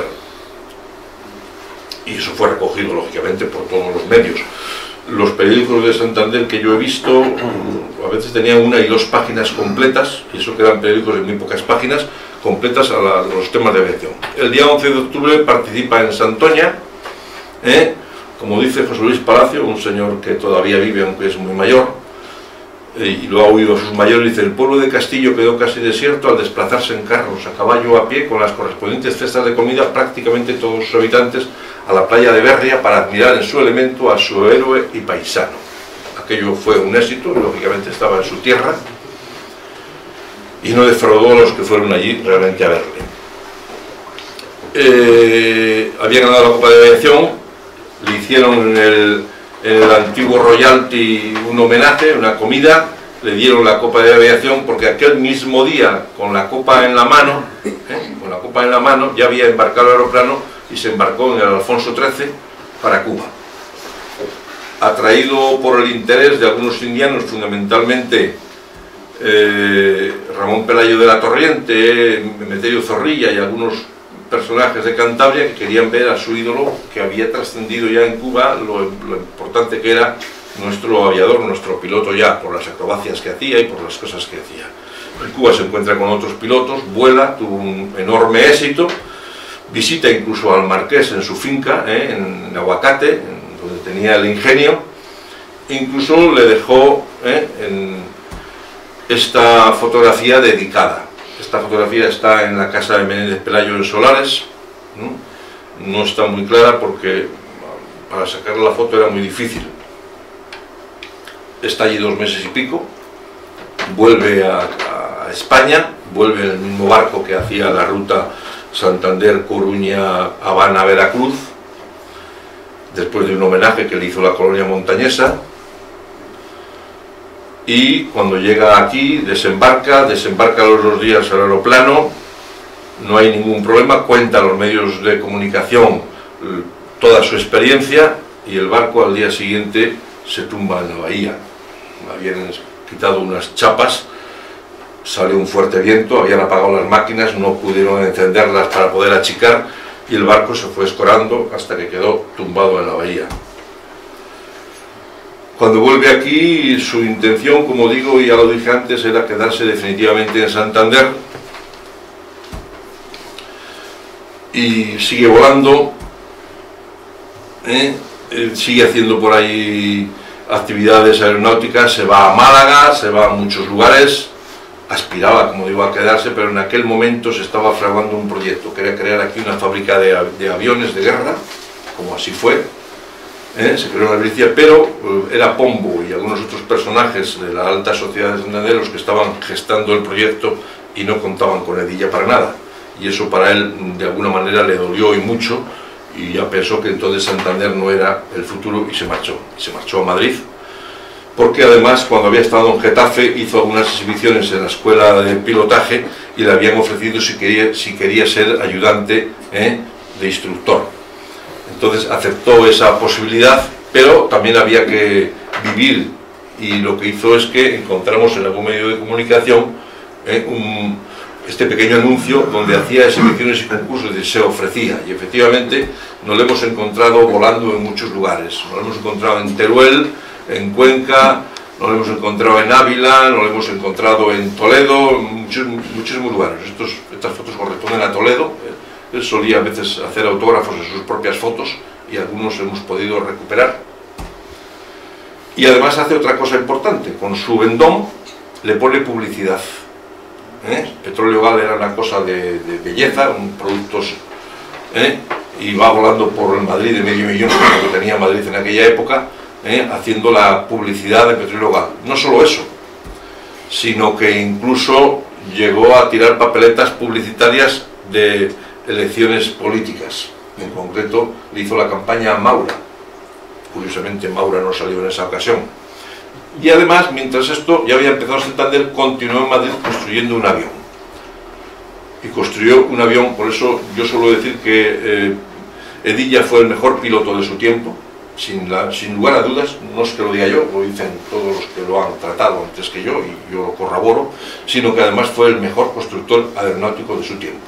Y eso fue recogido, lógicamente, por todos los medios. Los periódicos de Santander que yo he visto a veces tenían una y dos páginas completas, y eso que eran periódicos de muy pocas páginas, completas a, la, a los temas de aviación. El día once de octubre participa en Santoña, ¿eh? Como dice José Luis Palacio, un señor que todavía vive, aunque es muy mayor, eh, y lo ha oído a sus mayores, dice: el pueblo de Castillo quedó casi desierto al desplazarse en carros, a caballo o a pie, con las correspondientes cestas de comida, prácticamente todos sus habitantes a la playa de Berria para admirar en su elemento a su héroe y paisano. Aquello fue un éxito, lógicamente estaba en su tierra, y no defraudó a los que fueron allí realmente a verle. Eh, había ganado la Copa de Aviación, le hicieron en el, en el antiguo Royalty un homenaje, una comida, le dieron la Copa de Aviación porque aquel mismo día, con la copa en la mano, ¿eh? con la copa en la mano, ya había embarcado el aeroplano y se embarcó en el Alfonso trece para Cuba. Atraído por el interés de algunos indianos, fundamentalmente eh, Ramón Pelayo de la Torriente, Emeterio Zorrilla y algunos personajes de Cantabria, que querían ver a su ídolo, que había trascendido ya en Cuba, lo, lo importante que era nuestro aviador, nuestro piloto ya, por las acrobacias que hacía y por las cosas que hacía. En Cuba se encuentra con otros pilotos, vuela, tuvo un enorme éxito, visita incluso al marqués en su finca, ¿eh? en Aguacate, en donde tenía el ingenio, incluso le dejó ¿eh? en esta fotografía dedicada. Esta fotografía está en la casa de Menéndez Pelayo en Solares, ¿no? No está muy clara porque para sacar la foto era muy difícil. Está allí dos meses y pico, vuelve a, a España, vuelve en el mismo barco que hacía la ruta Santander, Coruña, Habana, Veracruz, después de un homenaje que le hizo la colonia montañesa, y cuando llega aquí desembarca, desembarca a los dos días al aeroplano, no hay ningún problema, cuenta a los medios de comunicación toda su experiencia, y el barco al día siguiente se tumba en la bahía. Habían quitado unas chapas, salió un fuerte viento, habían apagado las máquinas, no pudieron encenderlas para poder achicar, y el barco se fue escorando hasta que quedó tumbado en la bahía. Cuando vuelve aquí, su intención, como digo y ya lo dije antes, era quedarse definitivamente en Santander, y sigue volando, ¿eh? sigue haciendo por ahí actividades aeronáuticas, se va a Málaga, se va a muchos lugares, aspiraba, como digo, a quedarse, pero en aquel momento se estaba fraguando un proyecto, quería crear aquí una fábrica de, de aviones de guerra, como así fue, ¿eh? se creó una milicia, pero eh, era Pombo y algunos otros personajes de la alta sociedad de Santander los que estaban gestando el proyecto y no contaban con Edilla para nada, y eso para él de alguna manera le dolió y mucho, y ya pensó que entonces Santander no era el futuro y se marchó, y se marchó a Madrid, porque además cuando había estado en Getafe hizo algunas exhibiciones en la escuela de pilotaje y le habían ofrecido si quería, si quería ser ayudante ¿eh? de instructor. Entonces aceptó esa posibilidad, pero también había que vivir, y lo que hizo es que encontramos en algún medio de comunicación ¿eh? un, este pequeño anuncio donde hacía exhibiciones y concursos y se ofrecía, y efectivamente nos lo hemos encontrado volando en muchos lugares. Nos lo hemos encontrado en Teruel, en Cuenca, nos lo hemos encontrado en Ávila, nos lo hemos encontrado en Toledo, en muchos, muchísimos lugares. Estos, estas fotos corresponden a Toledo. Él solía a veces hacer autógrafos de sus propias fotos y algunos hemos podido recuperar. Y además hace otra cosa importante, con su vendón le pone publicidad. ¿Eh? Petróleo Gal era una cosa de, de belleza, un productos, ¿eh? y va volando por el Madrid de medio millón, que tenía Madrid en aquella época, ¿eh? haciendo la publicidad de Petróleo Gal. No solo eso, sino que incluso llegó a tirar papeletas publicitarias de elecciones políticas. En concreto le hizo la campaña a Maura. Curiosamente Maura no salió en esa ocasión. Y además, mientras esto ya había empezado Santander, continuó en Madrid construyendo un avión. Y construyó un avión, por eso yo suelo decir que eh, Edilla fue el mejor piloto de su tiempo, sin, la, sin lugar a dudas. No es que lo diga yo, lo dicen todos los que lo han tratado antes que yo, y yo lo corroboro, sino que además fue el mejor constructor aeronáutico de su tiempo.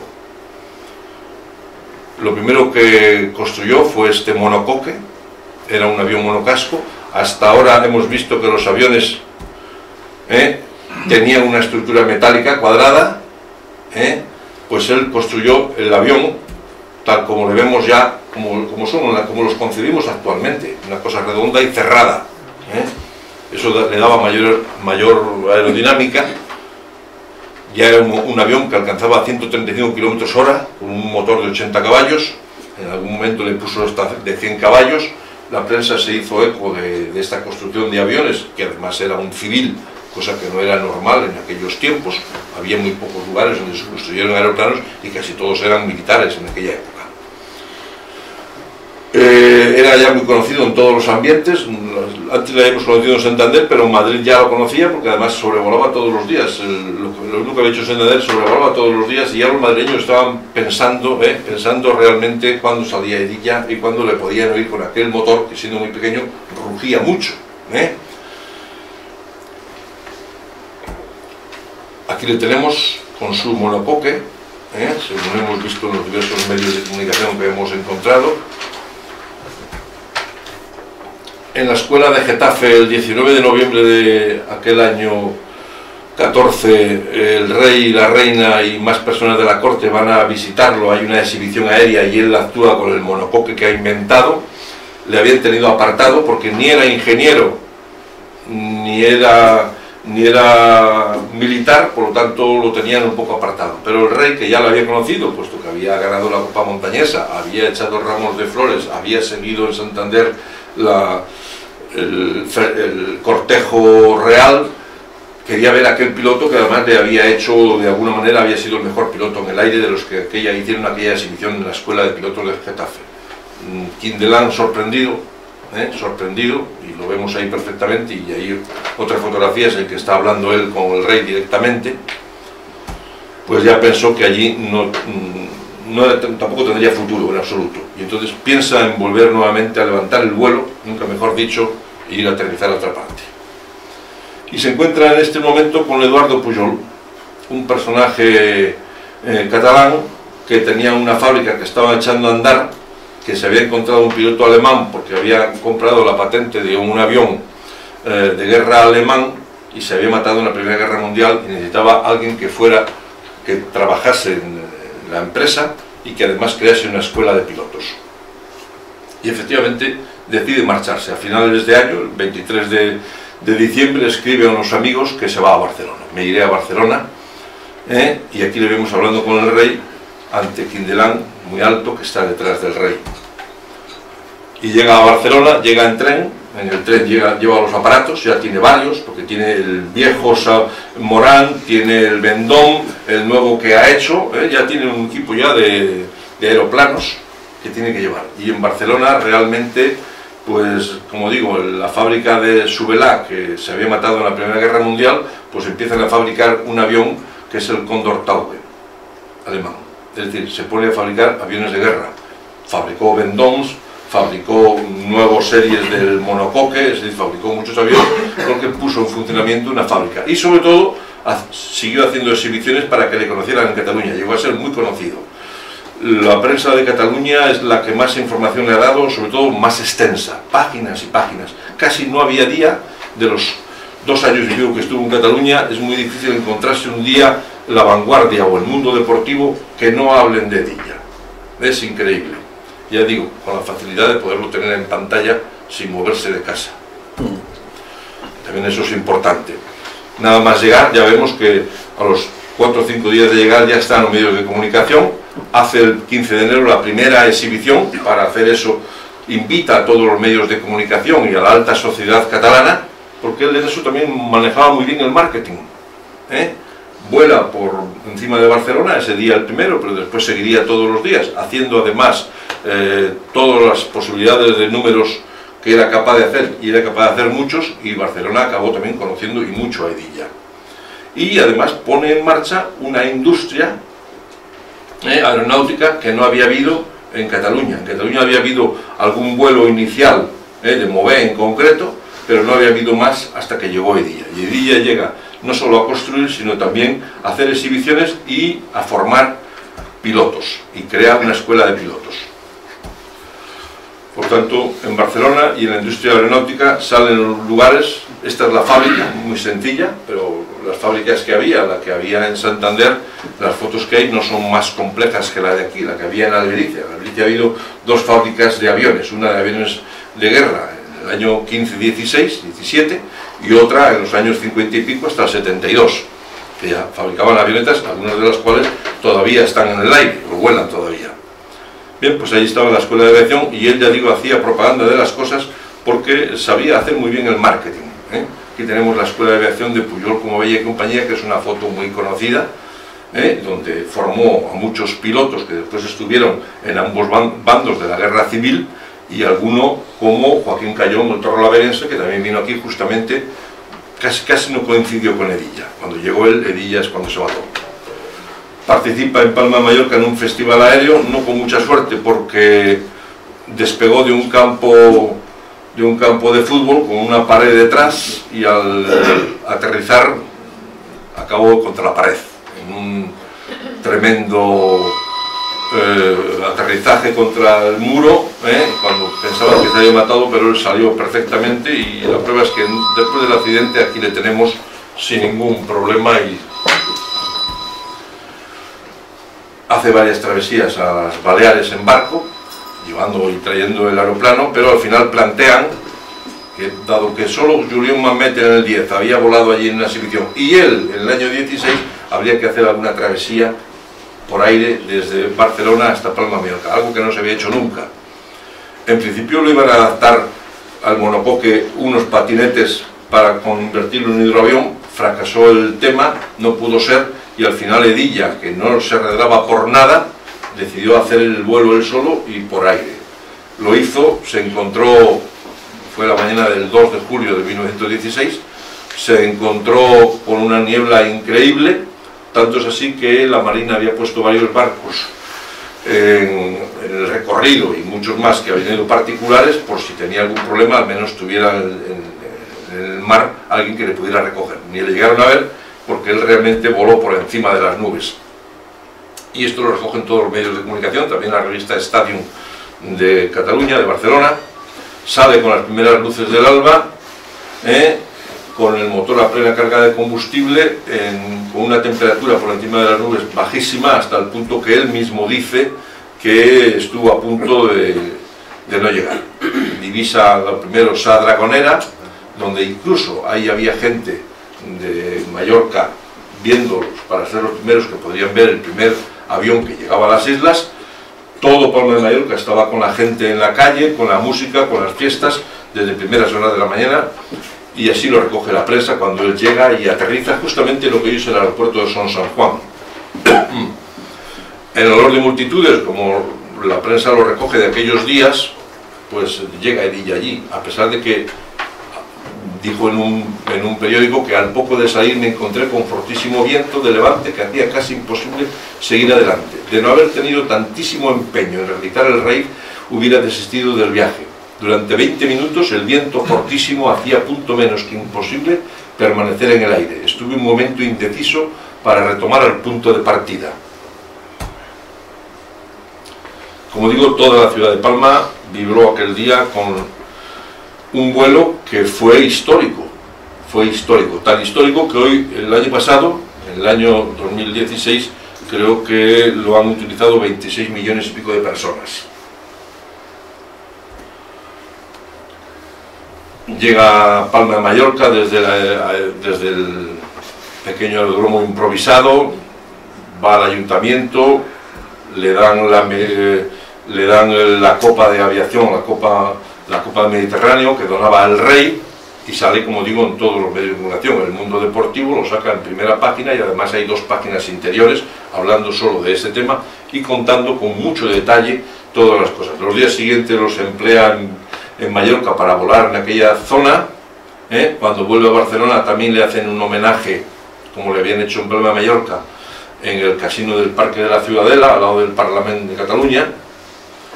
Lo primero que construyó fue este monocoque, era un avión monocasco. Hasta ahora hemos visto que los aviones eh, tenían una estructura metálica cuadrada, eh, pues él construyó el avión tal como le vemos ya, como, como, son, como los concebimos actualmente, una cosa redonda y cerrada. ¿eh? Eso le daba mayor, mayor aerodinámica. Ya era un, un avión que alcanzaba ciento treinta y cinco kilómetros hora, con un motor de ochenta caballos, en algún momento le puso hasta de cien caballos. La prensa se hizo eco de, de esta construcción de aviones, que además era un civil, cosa que no era normal en aquellos tiempos. Había muy pocos lugares donde se construyeron aeroplanos y casi todos eran militares en aquella época. Eh, era ya muy conocido en todos los ambientes. Antes lo habíamos conocido en Santander, pero en Madrid ya lo conocía porque además sobrevolaba todos los días. El, lo, lo único que había hecho Santander, sobrevolaba todos los días, y ya los madrileños estaban pensando, eh, pensando realmente cuándo salía Edilla y cuándo le podían oír con aquel motor que, siendo muy pequeño, rugía mucho. ¿eh? Aquí le tenemos con su monocoque, ¿eh? según hemos visto en los diversos medios de comunicación que hemos encontrado. En la escuela de Getafe, el diecinueve de noviembre de aquel año catorce, el rey y la reina y más personas de la corte van a visitarlo. Hay una exhibición aérea y él actúa con el monocoque que ha inventado. Le habían tenido apartado porque ni era ingeniero ni era, ni era militar, por lo tanto lo tenían un poco apartado. Pero el rey, que ya lo había conocido, puesto que había ganado la Copa Montañesa, había echado ramos de flores, había seguido en Santander la... El, el cortejo real, quería ver a aquel piloto que además le había hecho, de alguna manera había sido el mejor piloto en el aire de los que aquella, hicieron aquella exhibición en la escuela de pilotos de Getafe. Quindelán sorprendido, ¿eh? sorprendido, y lo vemos ahí perfectamente, y ahí otra fotografía es el que está hablando él con el rey directamente. Pues ya pensó que allí no, no tampoco tendría futuro en absoluto, y entonces piensa en volver nuevamente a levantar el vuelo, nunca mejor dicho, e ir a aterrizar a otra parte. Y se encuentra en este momento con Eduardo Pujol, un personaje eh, catalán que tenía una fábrica que estaba echando a andar, que se había encontrado un piloto alemán porque había comprado la patente de un avión eh, de guerra alemán y se había matado en la Primera Guerra Mundial, y necesitaba alguien que fuera, que trabajase en la empresa y que además crease una escuela de pilotos. Y efectivamente decide marcharse. A finales de año, el veintitrés de diciembre, escribe a unos amigos que se va a Barcelona. Me iré a Barcelona, ¿eh? y aquí le vemos hablando con el rey ante Quindelán, muy alto, que está detrás del rey. Y llega a Barcelona, llega en tren. En el tren llega, lleva los aparatos, ya tiene varios, porque tiene el viejo Morán, tiene el Vendôme, el nuevo que ha hecho, ¿eh? ya tiene un equipo ya de, de aeroplanos que tiene que llevar. Y en Barcelona realmente, pues como digo, la fábrica de Subelá, que se había matado en la Primera Guerra Mundial, pues empiezan a fabricar un avión que es el Condor Taube, alemán. Es decir, se pone a fabricar aviones de guerra. Fabricó Vendômes, fabricó nuevas series del monocoque, es decir, fabricó muchos aviones, porque puso en funcionamiento una fábrica. Y sobre todo, siguió haciendo exhibiciones para que le conocieran en Cataluña. Llegó a ser muy conocido. La prensa de Cataluña es la que más información le ha dado, sobre todo más extensa, páginas y páginas. Casi no había día, de los dos años y pico que estuvo en Cataluña, es muy difícil encontrarse un día La Vanguardia o el Mundo Deportivo que no hablen de Edilla. Es increíble. Ya digo, con la facilidad de poderlo tener en pantalla sin moverse de casa. También eso es importante. Nada más llegar, ya vemos que a los cuatro o cinco días de llegar ya están los medios de comunicación. Hace el quince de enero la primera exhibición. Para hacer eso invita a todos los medios de comunicación y a la alta sociedad catalana, porque él en eso también manejaba muy bien el marketing. ¿eh? Vuela por encima de Barcelona, ese día el primero, pero después seguiría todos los días, haciendo además eh, todas las posibilidades de números que era capaz de hacer, y era capaz de hacer muchos, y Barcelona acabó también conociendo y mucho a Edilla. Y además pone en marcha una industria eh, aeronáutica que no había habido en Cataluña. En Cataluña había habido algún vuelo inicial, eh, de Mové en concreto, pero no había habido más hasta que llegó Edilla. Y Edilla llega no solo a construir, sino también a hacer exhibiciones y a formar pilotos, y crear una escuela de pilotos. Por tanto, en Barcelona y en la industria aeronáutica salen los lugares. Esta es la fábrica, muy sencilla, pero las fábricas que había, la que había en Santander, las fotos que hay no son más complejas que la de aquí, la que había en Albericia. En Albericia ha habido dos fábricas de aviones, una de aviones de guerra en el año quince, dieciséis, diecisiete, y otra en los años cincuenta y pico hasta el setenta y dos, que ya fabricaban avionetas, algunas de las cuales todavía están en el aire, o vuelan todavía. Bien, pues ahí estaba la escuela de aviación, y él, ya digo, hacía propaganda de las cosas porque sabía hacer muy bien el marketing, ¿eh? Aquí tenemos la escuela de aviación de Pujol como Bella y compañía, que es una foto muy conocida, ¿eh? Donde formó a muchos pilotos que después estuvieron en ambos bandos de la guerra civil, y alguno como Joaquín Cayón, el torrolaverense, que también vino aquí justamente, casi, casi no coincidió con Edilla. Cuando llegó él, Edilla es cuando se mató. Participa en Palma de Mallorca en un festival aéreo, no con mucha suerte, porque despegó de un campo de un campo de fútbol con una pared detrás, y al aterrizar acabó contra la pared en un tremendo eh, aterrizaje contra el muro, eh, cuando pensaban que se había matado, pero él salió perfectamente, y la prueba es que después del accidente aquí le tenemos sin ningún problema, y hace varias travesías a las Baleares en barco, llevando y trayendo el aeroplano, pero al final plantean que, dado que solo Julián Mamet en el diez había volado allí en una exhibición, y él en el año dieciséis, habría que hacer alguna travesía por aire desde Barcelona hasta Palma de Mallorca, algo que no se había hecho nunca. En principio lo iban a adaptar al monocoque unos patinetes para convertirlo en hidroavión, fracasó el tema, no pudo ser, y al final Edilla, que no se arreglaba por nada, decidió hacer el vuelo él solo y por aire. Lo hizo, se encontró, fue la mañana del dos de julio de mil novecientos dieciséis, se encontró con una niebla increíble, tanto es así que la Marina había puesto varios barcos en, en el recorrido, y muchos más que habían ido particulares, por si tenía algún problema, al menos tuviera en, en el mar alguien que le pudiera recoger. Ni le llegaron a ver, porque él realmente voló por encima de las nubes. Y esto lo recogen todos los medios de comunicación, también la revista Stadium de Cataluña, de Barcelona. Sale con las primeras luces del alba, eh, con el motor a plena carga de combustible, en, con una temperatura por encima de las nubes bajísima, hasta el punto que él mismo dice que estuvo a punto de, de no llegar. Divisa lo primero Sa Dragonera, donde incluso ahí había gente de Mallorca viéndolos para ser los primeros que podrían ver el primer avión que llegaba a las islas. Todo Palma de Mallorca estaba con la gente en la calle, con la música, con las fiestas, desde primeras horas de la mañana, y así lo recoge la prensa cuando él llega y aterriza justamente en lo que hoy es el aeropuerto de Son San Juan. En olor de multitudes, como la prensa lo recoge de aquellos días, pues llega Edilla allí, a pesar de que dijo en un, en un periódico que al poco de salir me encontré con fortísimo viento de levante que hacía casi imposible seguir adelante. De no haber tenido tantísimo empeño en realizar el rey, hubiera desistido del viaje. Durante veinte minutos el viento fortísimo hacía punto menos que imposible permanecer en el aire. Estuve un momento indeciso para retomar el punto de partida. Como digo, toda la ciudad de Palma vibró aquel día con un vuelo que fue histórico, fue histórico, tan histórico que hoy, el año pasado, en el año dos mil dieciséis, creo que lo han utilizado veintiséis millones y pico de personas. Llega a Palma de Mallorca desde, la, desde el pequeño aeródromo improvisado, va al ayuntamiento, le dan la, le dan la copa de aviación, la copa, la copa del Mediterráneo que donaba el rey, y sale, como digo, en todos los medios de comunicación. El Mundo Deportivo lo saca en primera página, y además hay dos páginas interiores hablando solo de este tema y contando con mucho detalle todas las cosas. Los días siguientes los emplean en Mallorca para volar en aquella zona, ¿eh? Cuando vuelve a Barcelona también le hacen un homenaje, como le habían hecho en Palma de Mallorca, en el casino del Parque de la Ciudadela, al lado del Parlamento de Cataluña.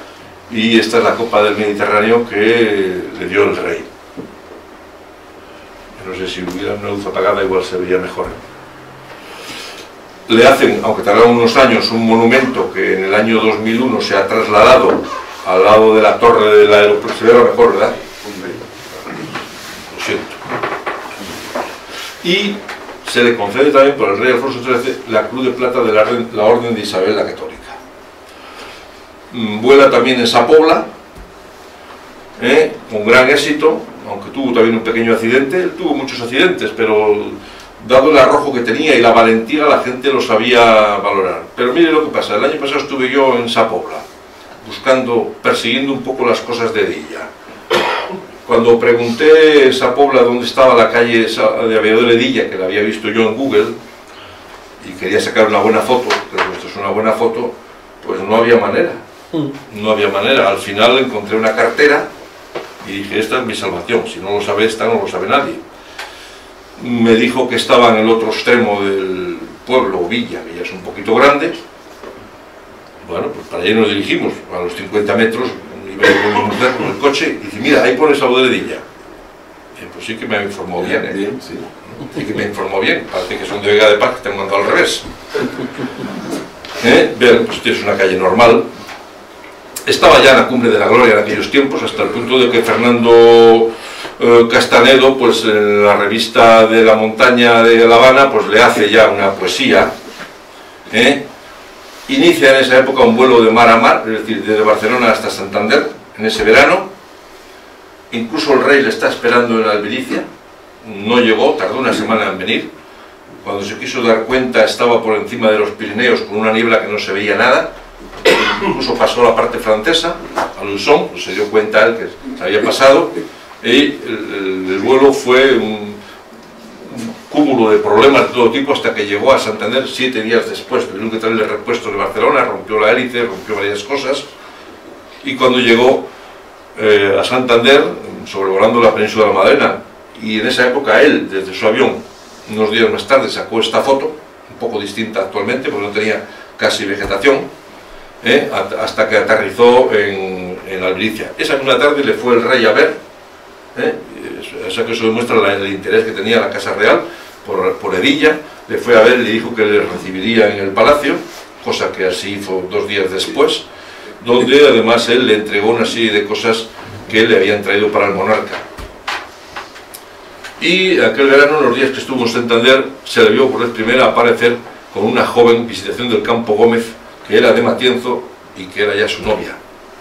y esta es la copa del Mediterráneo que le dio el rey. No sé si hubiera una luz apagada igual se vería mejor. Le hacen, aunque tardaron unos años, un monumento que en el año dos mil uno se ha trasladado al lado de la torre del aeropuerto. Se ve lo mejor, ¿verdad? Lo siento. Y se le concede también por el rey Alfonso trece la Cruz de Plata de la, la Orden de Isabel la Católica. Vuela también en Sapobla, ¿eh? con gran éxito, aunque tuvo también un pequeño accidente. Él tuvo muchos accidentes, pero dado el arrojo que tenía y la valentía, la gente lo sabía valorar. Pero mire lo que pasa, el año pasado estuve yo en Sapobla, buscando, persiguiendo un poco las cosas de Edilla. Cuando pregunté en Sapobla dónde estaba la calle de Aviador de Edilla, que la había visto yo en Google, y quería sacar una buena foto, creo que esto es una buena foto, pues no había manera. No había manera. Al final encontré una cartera y dije, esta es mi salvación, si no lo sabe esta, no lo sabe nadie. Me dijo que estaba en el otro extremo del pueblo, Villa, que ya es un poquito grande. Bueno, pues para allí nos dirigimos, a los cincuenta metros, iba con mi mujer con el coche, y dice, mira, ahí pones algo de Villa. Y pues sí que me informó bien, ¿eh? Bien, sí. Sí que me informó bien, parece que son de Vega de Paz, que te han mandado al revés. ¿Eh? Bien, pues es una calle normal. Estaba ya en la Cumbre de la Gloria en aquellos tiempos, hasta el punto de que Fernando eh, Castanedo, pues en la revista de la montaña de La Habana, pues le hace ya una poesía. ¿eh? Inicia en esa época un vuelo de mar a mar, es decir, desde Barcelona hasta Santander, en ese verano. Incluso el rey le está esperando en Albericia, no llegó, tardó una semana en venir. Cuando se quiso dar cuenta estaba por encima de los Pirineos con una niebla que no se veía nada. Incluso pasó la parte francesa, a Luzón, pues se dio cuenta él que se había pasado, y el, el, el vuelo fue un, un cúmulo de problemas de todo tipo hasta que llegó a Santander siete días después. Tuvieron que traerle repuestos de Barcelona, rompió la hélice, rompió varias cosas, y cuando llegó eh, a Santander, sobrevolando la península de la Madalena, y en esa época él, desde su avión, unos días más tarde, sacó esta foto, un poco distinta actualmente, porque no tenía casi vegetación, ¿Eh? hasta que aterrizó en, en Albericia. Esa misma tarde le fue el rey a ver, ¿eh? Eso, que eso demuestra la, el interés que tenía la Casa Real por, por Edilla. Le fue a ver y le dijo que le recibiría en el palacio, cosa que así hizo dos días después, donde además él le entregó una serie de cosas que le habían traído para el monarca. Y aquel verano, los días que estuvo en Santander, se le vio por vez primera aparecer con una joven, Visitación del Campo Gómez, que era de Matienzo y que era ya su novia.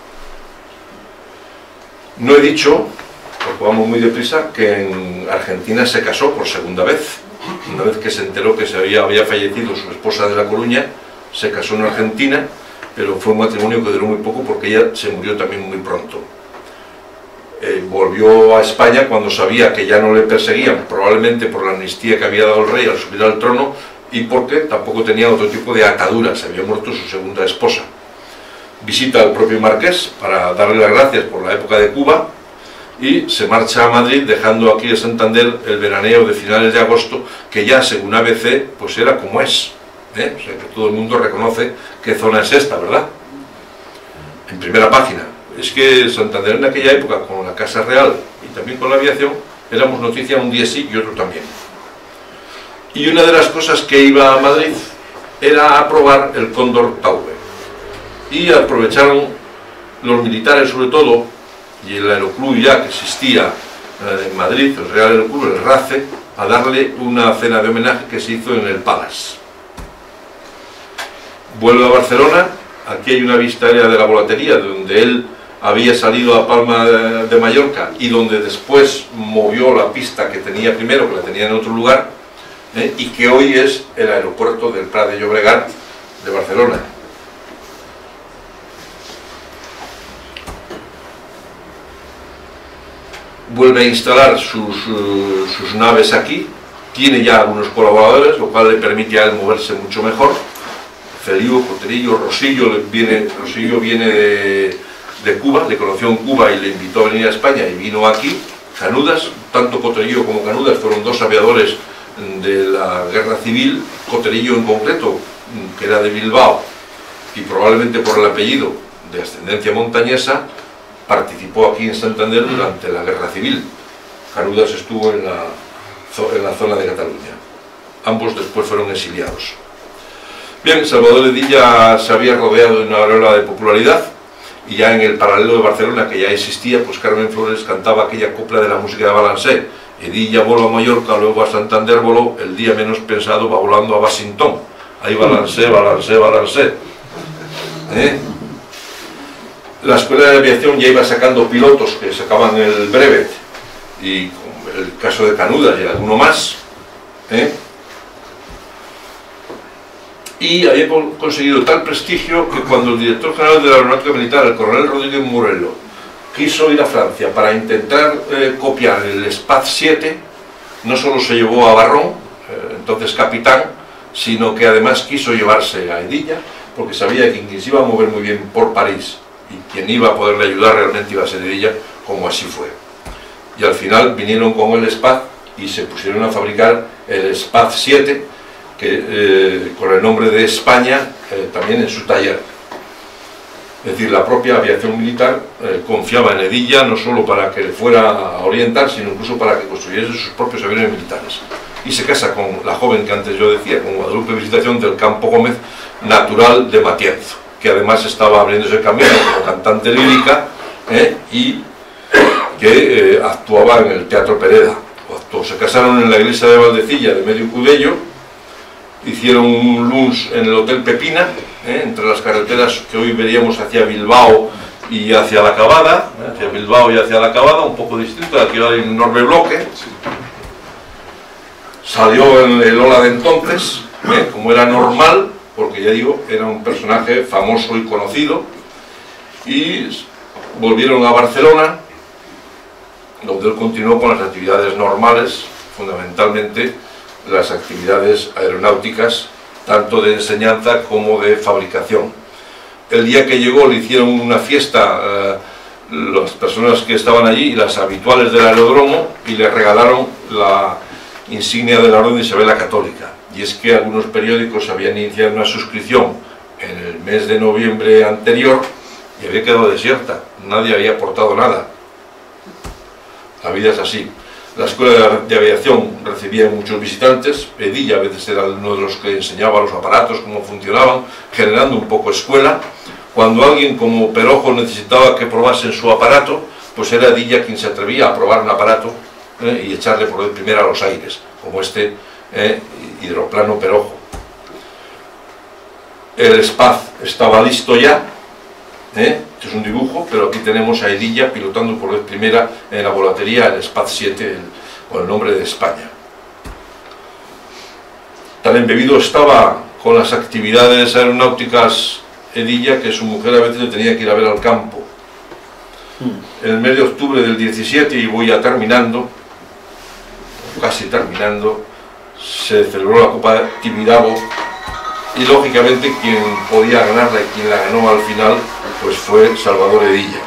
No he dicho, porque vamos muy deprisa, que en Argentina se casó por segunda vez. Una vez que se enteró que se había, había fallecido su esposa de La Coruña, se casó en Argentina, pero fue un matrimonio que duró muy poco porque ella se murió también muy pronto. Eh, volvió a España cuando sabía que ya no le perseguían, probablemente por la amnistía que había dado el rey al subir al trono, y porque tampoco tenía otro tipo de ataduras, se había muerto su segunda esposa. Visita al propio marqués para darle las gracias por la época de Cuba y se marcha a Madrid, dejando aquí en Santander el veraneo de finales de agosto, que ya según A B C pues era como es, ¿eh? O sea que todo el mundo reconoce qué zona es esta, ¿verdad? En primera página. Es que Santander en aquella época, con la Casa Real y también con la aviación, éramos noticia un día sí y otro también. Y una de las cosas que iba a Madrid era aprobar el Cóndor Taube. Y aprovecharon los militares sobre todo, y el aeroclub ya que existía en Madrid, el Real Aeroclub, el RACE, a darle una cena de homenaje que se hizo en el Palace. Vuelve a Barcelona, aquí hay una vista aérea de la volatería, donde él había salido a Palma de Mallorca y donde después movió la pista que tenía primero, que la tenía en otro lugar, ¿eh? y que hoy es el aeropuerto del Prat de Llobregat de Barcelona. Vuelve a instalar sus, uh, sus naves aquí, tiene ya algunos colaboradores, lo cual le permite a él moverse mucho mejor. Feliu, Coterillo, Rosillo viene, Rosillo viene de, de Cuba, le conoció en Cuba y le invitó a venir a España y vino aquí. Canudas, tanto Coterillo como Canudas fueron dos aviadores de la guerra civil. Coterillo en concreto, que era de Bilbao y probablemente por el apellido de ascendencia montañesa, participó aquí en Santander durante la Guerra Civil. Canudas estuvo en la, en la zona de Cataluña. Ambos después fueron exiliados. Bien, Salvador Hedilla se había rodeado de una aureola de popularidad, y ya en el paralelo de Barcelona, que ya existía, pues Carmen Flores cantaba aquella copla de la música de Balancé: Hedilla voló a Mallorca, luego a Santander voló, el día menos pensado va volando a Washington. Ahí Balancé, Balancé, Balancé. ¿Eh? La Escuela de Aviación ya iba sacando pilotos que sacaban el brevet, y con el caso de Canudas y alguno más, ¿eh? Y había conseguido tal prestigio que cuando el director general de la Aeronáutica Militar, el coronel Rodríguez Morelo, quiso ir a Francia para intentar eh, copiar el Spaz siete, no solo se llevó a Barrón, eh, entonces capitán, sino que además quiso llevarse a Hedilla, porque sabía que quien se iba a mover muy bien por París y quien iba a poderle ayudar realmente iba a ser Hedilla, como así fue. Y al final vinieron con el Spaz y se pusieron a fabricar el Spaz siete, que, eh, con el nombre de España, eh, también en su taller. Es decir, la propia aviación militar eh, confiaba en Hedilla no solo para que le fuera a orientar, sino incluso para que construyese sus propios aviones militares. Y se casa con la joven que antes yo decía, con Guadalupe Visitación del Campo Gómez, natural de Matienzo, que además estaba abriéndose camino como cantante lírica, eh, y que eh, actuaba en el Teatro Pereda. Actuó. Se casaron en la iglesia de Valdecilla de Medio Cudello, hicieron un lunch en el Hotel Pepina, eh, entre las carreteras que hoy veríamos hacia Bilbao y hacia la Cabada, eh, hacia Bilbao y hacia la Cabada, un poco distinto, aquí hay un enorme bloque. Salió en el Ola de entonces, eh, como era normal, porque ya digo, era un personaje famoso y conocido, y volvieron a Barcelona, donde él continuó con las actividades normales, fundamentalmente las actividades aeronáuticas, tanto de enseñanza como de fabricación. El día que llegó le hicieron una fiesta eh, las personas que estaban allí y las habituales del aeródromo, y le regalaron la insignia de la Orden de Isabel la Católica. Y es que algunos periódicos habían iniciado una suscripción en el mes de noviembre anterior y había quedado desierta, nadie había aportado nada. La vida es así. La Escuela de Aviación recibía muchos visitantes. Hedilla a veces era uno de los que enseñaba los aparatos, cómo funcionaban, generando un poco escuela. Cuando alguien como Perojo necesitaba que probasen su aparato, pues era Hedilla quien se atrevía a probar un aparato eh, y echarle por vez primera a los aires, como este eh, hidroplano Perojo. El Spaz estaba listo ya, ¿eh? Este es un dibujo, pero aquí tenemos a Hedilla pilotando por vez primera en la volatería el Spaz siete, el, con el nombre de España. Tan embebido estaba con las actividades aeronáuticas Hedilla que su mujer a veces le tenía que ir a ver al campo. En el mes de octubre del diecisiete, y voy ya terminando, casi terminando, se celebró la Copa Tibidabo, y lógicamente quien podía ganarla y quien la ganó al final pues fue Salvador Hedilla.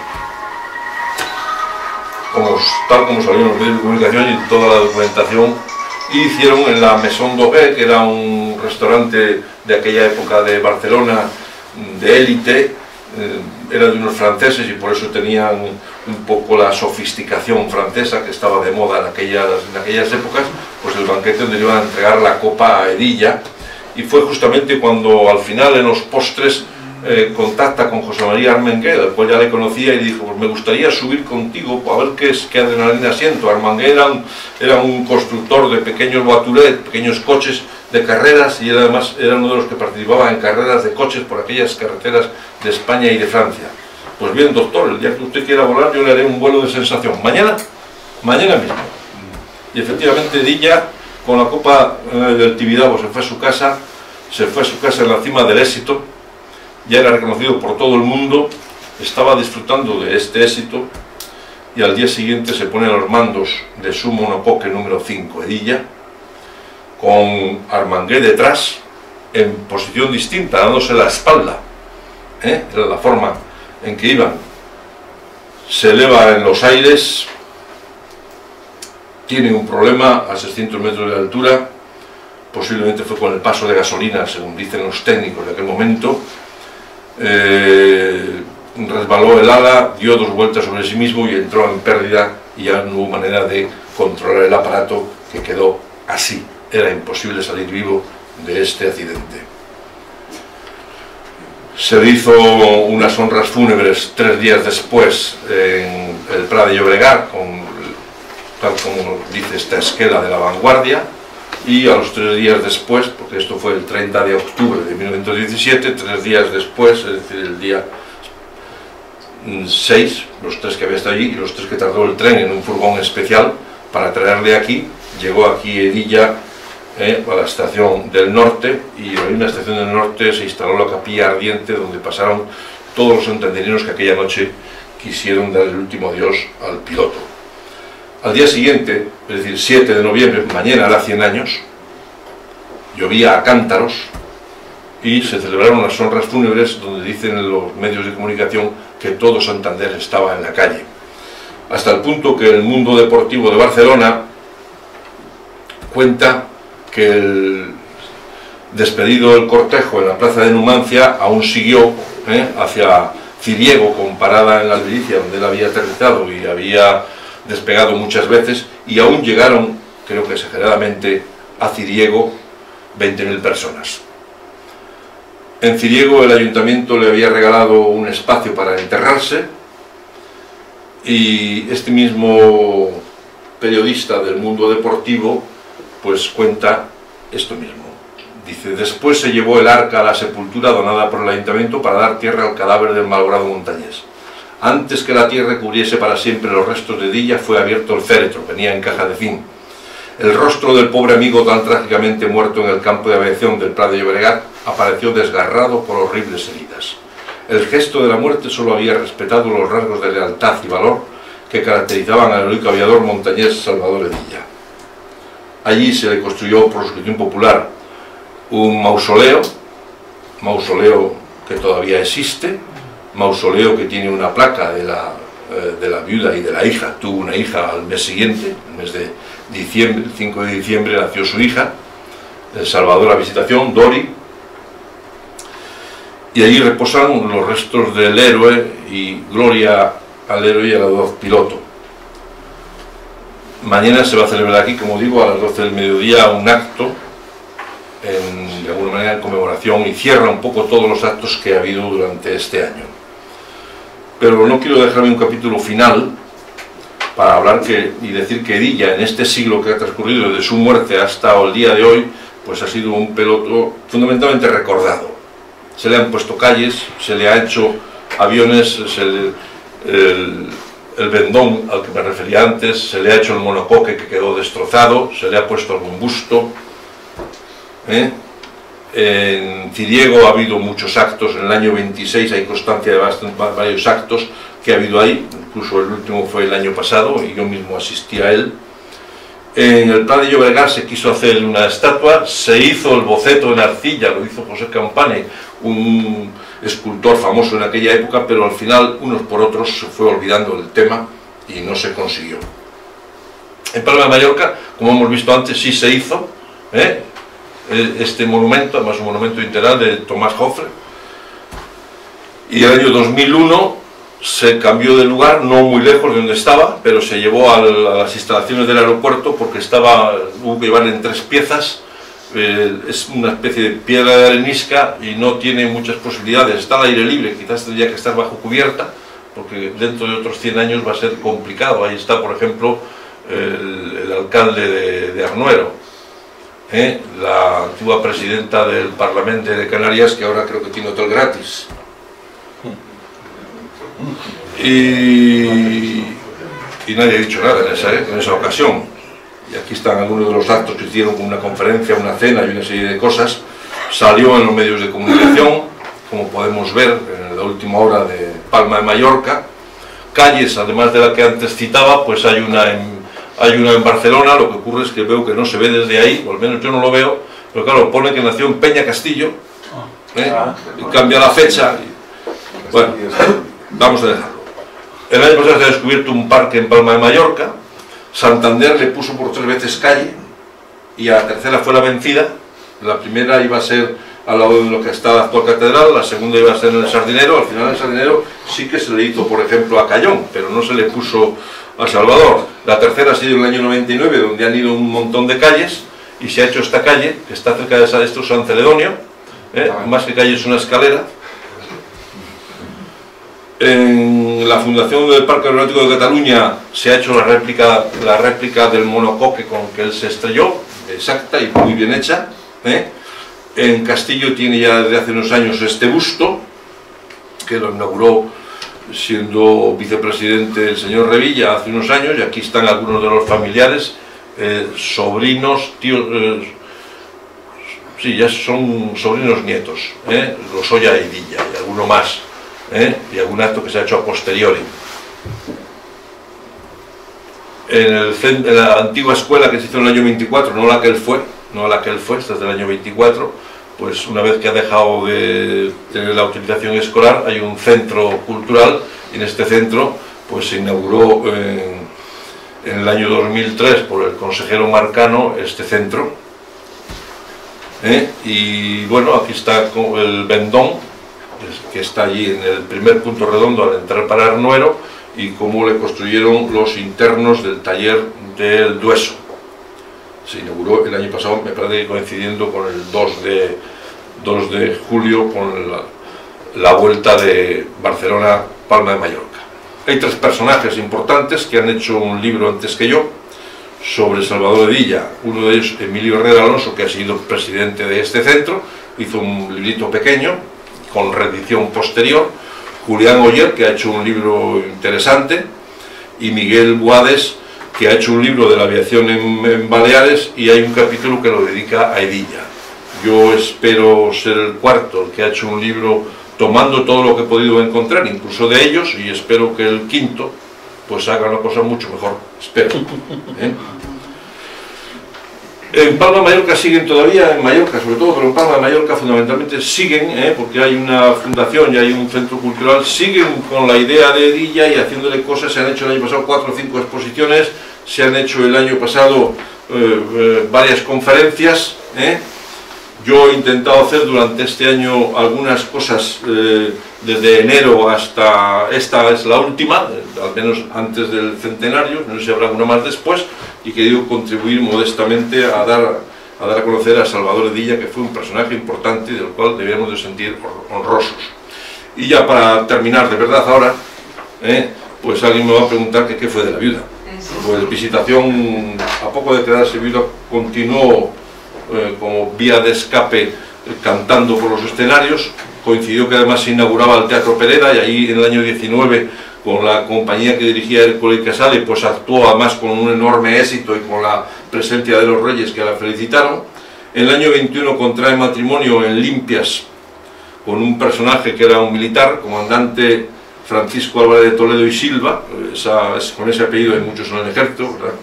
Como, tal como salió en los medios de comunicación y toda la documentación, hicieron en la Maison Doré, que era un restaurante de aquella época de Barcelona de élite, eh, era de unos franceses y por eso tenían un poco la sofisticación francesa que estaba de moda en aquellas, en aquellas épocas, pues el banquete donde le iban a entregar la copa a Hedilla. Y fue justamente cuando al final, en los postres, eh, contacta con José María Armenguer, al cual ya le conocía, y le dijo: pues me gustaría subir contigo a ver qué, es, qué adrenalina siento. Armenguer era un, era un constructor de pequeños voiturets, pequeños coches de carreras, y él además era uno de los que participaba en carreras de coches por aquellas carreteras de España y de Francia. Pues bien, doctor, el día que usted quiera volar yo le haré un vuelo de sensación. Mañana, mañana mismo. Y efectivamente Hedilla, con la Copa eh, del Tibidabo, se fue a su casa, se fue a su casa en la cima del éxito, ya era reconocido por todo el mundo, estaba disfrutando de este éxito, y al día siguiente se pone a los mandos de su monocoque número cinco, Hedilla, con Armenguer detrás, en posición distinta, dándose la espalda, ¿eh? Era la forma en que iban. Se eleva en los aires, tiene un problema a seiscientos metros de altura, posiblemente fue con el paso de gasolina, según dicen los técnicos de aquel momento, eh, resbaló el ala, dio dos vueltas sobre sí mismo y entró en pérdida y ya no hubo manera de controlar el aparato, que quedó así. Era imposible salir vivo de este accidente. Se le hizo unas honras fúnebres tres días después en el Prat de Llobregat, con, tal como dice esta esquela de La Vanguardia, y a los tres días después, porque esto fue el treinta de octubre de mil novecientos diecisiete, tres días después, es decir, el día seis, los tres que había estado allí y los tres que tardó el tren en un furgón especial para traerle aquí, llegó aquí Edilla, eh, a la estación del norte, y en la misma estación del norte se instaló la capilla ardiente donde pasaron todos los santanderianos que aquella noche quisieron dar el último adiós al piloto. Al día siguiente, es decir, siete de noviembre, mañana hará cien años, llovía a cántaros y se celebraron las honras fúnebres donde dicen los medios de comunicación que todo Santander estaba en la calle. Hasta el punto que el Mundo Deportivo de Barcelona cuenta que el despedido del cortejo en la plaza de Numancia aún siguió eh, hacia Ciriego, con parada en la Albericia, donde él había aterrizado y había despegado muchas veces, y aún llegaron, creo que exageradamente, a Ciriego veinte mil personas. En Ciriego el ayuntamiento le había regalado un espacio para enterrarse, y este mismo periodista del Mundo Deportivo pues cuenta esto mismo. Dice: después se llevó el arca a la sepultura donada por el ayuntamiento para dar tierra al cadáver del malogrado Montañés. Antes que la tierra cubriese para siempre los restos de Edilla, fue abierto el féretro, venía en caja de zinc. El rostro del pobre amigo tan trágicamente muerto en el campo de aviación del Prat de Llobregat apareció desgarrado por horribles heridas. El gesto de la muerte solo había respetado los rasgos de lealtad y valor que caracterizaban al heroico aviador montañés Salvador Edilla. Allí se le construyó por suscripción popular un mausoleo, mausoleo que todavía existe, mausoleo que tiene una placa de la, eh, de la viuda y de la hija. Tuvo una hija al mes siguiente, el mes de diciembre, el cinco de diciembre nació su hija, el Salvador a Visitación, Dori, y allí reposan los restos del héroe y gloria al héroe y al audaz piloto. Mañana se va a celebrar aquí, como digo, a las doce del mediodía un acto, en, de alguna manera en conmemoración, y cierra un poco todos los actos que ha habido durante este año. Pero no quiero dejarme un capítulo final para hablar que, y decir que Edilla, en este siglo que ha transcurrido desde su muerte hasta el día de hoy, pues ha sido un piloto fundamentalmente recordado. Se le han puesto calles, se le ha hecho aviones, se le, el, el Vendón al que me refería antes, se le ha hecho el monocoque que quedó destrozado, se le ha puesto algún busto. ¿eh? En Ciriego ha habido muchos actos, en el año veintiséis hay constancia de bastante, varios actos que ha habido ahí, incluso el último fue el año pasado y yo mismo asistí a él. En el Prat de Llobregat se quiso hacer una estatua, se hizo el boceto en arcilla, lo hizo José Campane, un escultor famoso en aquella época, pero al final, unos por otros, se fue olvidando el tema y no se consiguió. En Palma de Mallorca, como hemos visto antes, sí se hizo ¿eh? este monumento, además un monumento integral de Tomás Jofre, y en el año dos mil uno se cambió de lugar, no muy lejos de donde estaba, pero se llevó a las instalaciones del aeropuerto porque estaba, hubo que llevarle en tres piezas. Eh, es una especie de piedra de arenisca y no tiene muchas posibilidades, está al aire libre, quizás tendría que estar bajo cubierta, porque dentro de otros cien años va a ser complicado. Ahí está, por ejemplo, el, el alcalde de, de Arnuero, ¿eh? la antigua presidenta del Parlamento de Canarias, que ahora creo que tiene hotel gratis. Y, y nadie ha dicho nada en esa, en esa ocasión. Y aquí están algunos de los actos que hicieron, con una conferencia, una cena y una serie de cosas. Salió en los medios de comunicación, como podemos ver en la última hora de Palma de Mallorca. Calles, además de la que antes citaba, pues hay una en, hay una en Barcelona. Lo que ocurre es que veo que no se ve desde ahí, o al menos yo no lo veo, pero claro, pone que nació en Peña Castillo, ¿eh? y cambia la fecha. Y, bueno, vamos a dejarlo. El año pasado se ha descubierto un parque en Palma de Mallorca. Santander le puso por tres veces calle y a la tercera fue la vencida. La primera iba a ser al lado de lo que está la actual catedral, la segunda iba a ser en el Sardinero. Al final el Sardinero sí que se le hizo, por ejemplo, a Cayón, pero no se le puso a Salvador. La tercera ha sido en el año noventa y nueve, donde han ido un montón de calles, y se ha hecho esta calle, que está cerca de esto, San Celedonio, ¿eh? Más que calle es una escalera. En la fundación del Parque Aeronáutico de Cataluña se ha hecho la réplica, la réplica del monocoque con que él se estrelló, exacta y muy bien hecha, ¿eh? En Castillo tiene ya desde hace unos años este busto, que lo inauguró siendo vicepresidente el señor Revilla hace unos años, y aquí están algunos de los familiares, eh, sobrinos, tíos, eh, sí, ya son sobrinos nietos, ¿eh? Lozoya y Villa, y alguno más. ¿Eh? Y algún acto que se ha hecho a posteriori. En, el, en la antigua escuela que se hizo en el año veinticuatro, no la que él fue, no la que él fue, esta es del año veinticuatro, pues una vez que ha dejado de tener la utilización escolar, hay un centro cultural, y en este centro pues se inauguró en, en el año dos mil tres por el consejero Marcano este centro. ¿Eh? Y bueno, aquí está el Vendón, que está allí en el primer punto redondo al entrar para Arnuero, y cómo le construyeron los internos del taller del Dueso. Se inauguró el año pasado, me parece, coincidiendo con el dos de julio, con la, la vuelta de Barcelona-Palma de Mallorca. Hay tres personajes importantes que han hecho un libro antes que yo sobre Salvador Edilla. Uno de ellos, Emilio Herrera Alonso, que ha sido presidente de este centro, hizo un librito pequeño con reedición posterior. Julián Oller, que ha hecho un libro interesante, y Miguel Boades, que ha hecho un libro de la aviación en, en Baleares, y hay un capítulo que lo dedica a Edilla. Yo espero ser el cuarto, el que ha hecho un libro tomando todo lo que he podido encontrar, incluso de ellos, y espero que el quinto pues haga una cosa mucho mejor, espero. ¿Eh? En Palma de Mallorca siguen todavía, en Mallorca sobre todo, pero en Palma de Mallorca fundamentalmente siguen, ¿eh? Porque hay una fundación y hay un centro cultural, siguen con la idea de Edilla y haciéndole cosas. Se han hecho el año pasado cuatro o cinco exposiciones, se han hecho el año pasado eh, eh, varias conferencias, ¿eh? Yo he intentado hacer durante este año algunas cosas, eh, desde enero hasta esta es la última, al menos antes del centenario, no sé si habrá alguna más después, y he querido contribuir modestamente a dar, a dar a conocer a Salvador Edilla, que fue un personaje importante y del cual debíamos de sentir honrosos. Y ya para terminar de verdad ahora, eh, pues alguien me va a preguntar que qué fue de la viuda. Pues Visitación, a poco de quedarse viuda, continuó Eh, como vía de escape, eh, cantando por los escenarios. Coincidió que además se inauguraba el Teatro Pereda, y ahí en el año diecinueve, con la compañía que dirigía Hércules Casale, pues actuó además con un enorme éxito y con la presencia de los reyes que la felicitaron. En el año veintiuno contrae matrimonio en Limpias con un personaje que era un militar, comandante Francisco Álvarez de Toledo y Silva. Esa, es, con ese apellido hay muchos en el ejército, ¿verdad?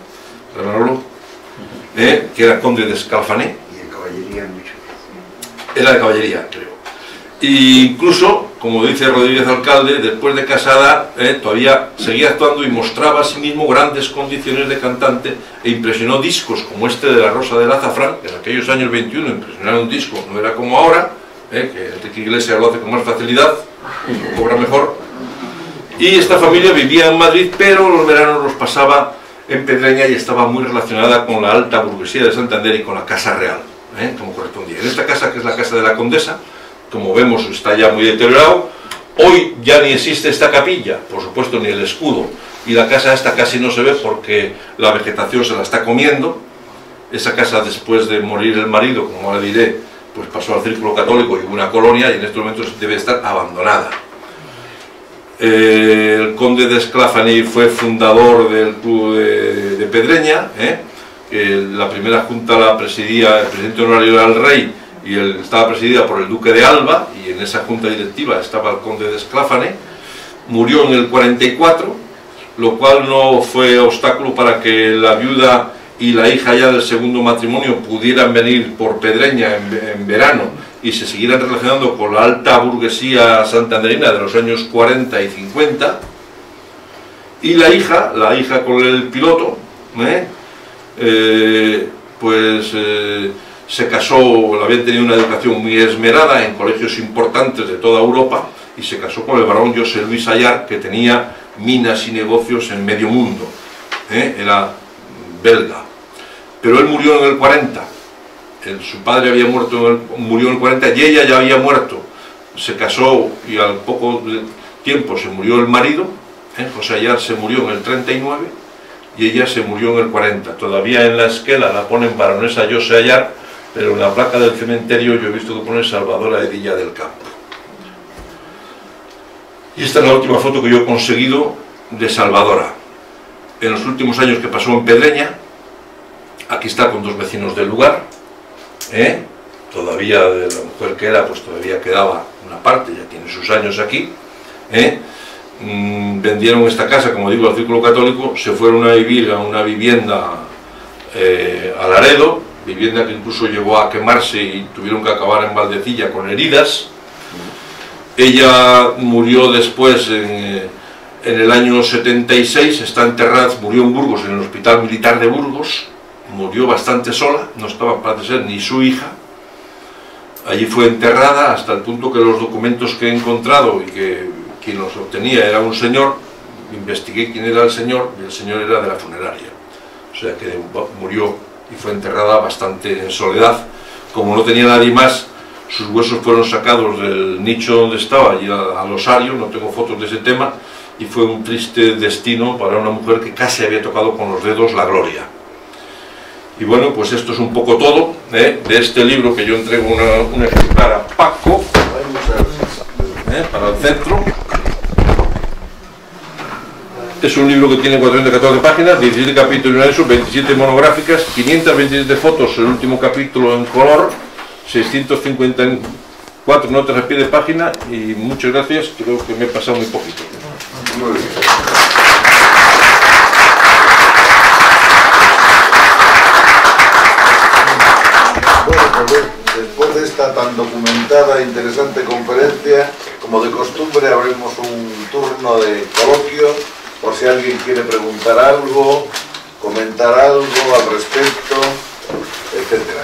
¿Eh? Que era conde de Escalfané. Y de caballería mucho. Era de caballería, creo. E incluso, como dice Rodríguez Alcalde, después de casada, eh, todavía seguía actuando y mostraba a sí mismo grandes condiciones de cantante, e impresionó discos como este de La Rosa del Azafrán, que en aquellos años veintiuno impresionar un disco no era como ahora, eh, que Enrique Iglesias lo hace con más facilidad, cobra mejor. Y esta familia vivía en Madrid, pero los veranos los pasaba en Pedreña, y estaba muy relacionada con la alta burguesía de Santander y con la Casa Real, ¿eh? Como correspondía. En esta casa, que es la Casa de la Condesa, como vemos está ya muy deteriorado. Hoy ya ni existe esta capilla, por supuesto, ni el escudo, y la casa esta casi no se ve porque la vegetación se la está comiendo. Esa casa, después de morir el marido, como ahora diré, pues pasó al Círculo Católico y hubo una colonia, y en estos momentos debe estar abandonada. Eh, el conde de Esclafani fue fundador del club de, de Pedreña, ¿eh? Eh, la primera junta la presidía el presidente honorario era el rey, y él estaba presidida por el duque de Alba, y en esa junta directiva estaba el conde de Esclafani. Murió en el cuarenta y cuatro, lo cual no fue obstáculo para que la viuda y la hija ya del segundo matrimonio pudieran venir por Pedreña en, en verano y se siguieran relacionando con la alta burguesía santanderina de los años cuarenta y cincuenta. Y la hija, la hija con el piloto, ¿eh? Eh, pues eh, se casó, había tenido una educación muy esmerada en colegios importantes de toda Europa, y se casó con el barón José Luis Ayar, que tenía minas y negocios en medio mundo, ¿eh? Era belga. Pero él murió en el cuarenta, el, su padre había muerto en el, murió en el cuarenta y ella ya había muerto. Se casó y al poco tiempo se murió el marido, ¿eh? José Ayar se murió en el treinta y nueve y ella se murió en el cuarenta. Todavía en la esquela la ponen baronesa José Ayar, pero en la placa del cementerio yo he visto que pone Salvadora Edilla del Campo. Y esta es la última foto que yo he conseguido de Salvadora. En los últimos años que pasó en Pedreña, aquí está con dos vecinos del lugar, ¿eh? Todavía de la mujer que era, pues todavía quedaba una parte, ya tiene sus años aquí, ¿eh? Mm, vendieron esta casa, como digo, al Círculo Católico, se fueron a vivir a una vivienda eh, a Laredo, vivienda que incluso llegó a quemarse y tuvieron que acabar en Valdecilla con heridas. Ella murió después en, en el año setenta y seis, está enterrada, murió en Burgos, en el Hospital Militar de Burgos, murió bastante sola, no estaba, parece ser, ni su hija. Allí fue enterrada hasta el punto que los documentos que he encontrado y que quien los obtenía era un señor, investigué quién era el señor y el señor era de la funeraria. O sea que murió y fue enterrada bastante en soledad. Como no tenía nadie más, sus huesos fueron sacados del nicho donde estaba, allí al osario, no tengo fotos de ese tema, y fue un triste destino para una mujer que casi había tocado con los dedos la gloria. Y bueno, pues esto es un poco todo, ¿eh? De este libro que yo entrego una, un ejemplar a Paco, ¿eh? Para el centro. Es un libro que tiene cuatrocientas catorce páginas, diecisiete capítulos en eso, veintisiete monográficas, quinientas veintisiete fotos, el último capítulo en color, seiscientas cincuenta y cuatro notas a pie de página, y muchas gracias, creo que me he pasado muy poquito. Muy bien. Bueno, pues después de esta tan documentada e interesante conferencia, como de costumbre, abrimos un turno de coloquio, por si alguien quiere preguntar algo, comentar algo al respecto, etcétera.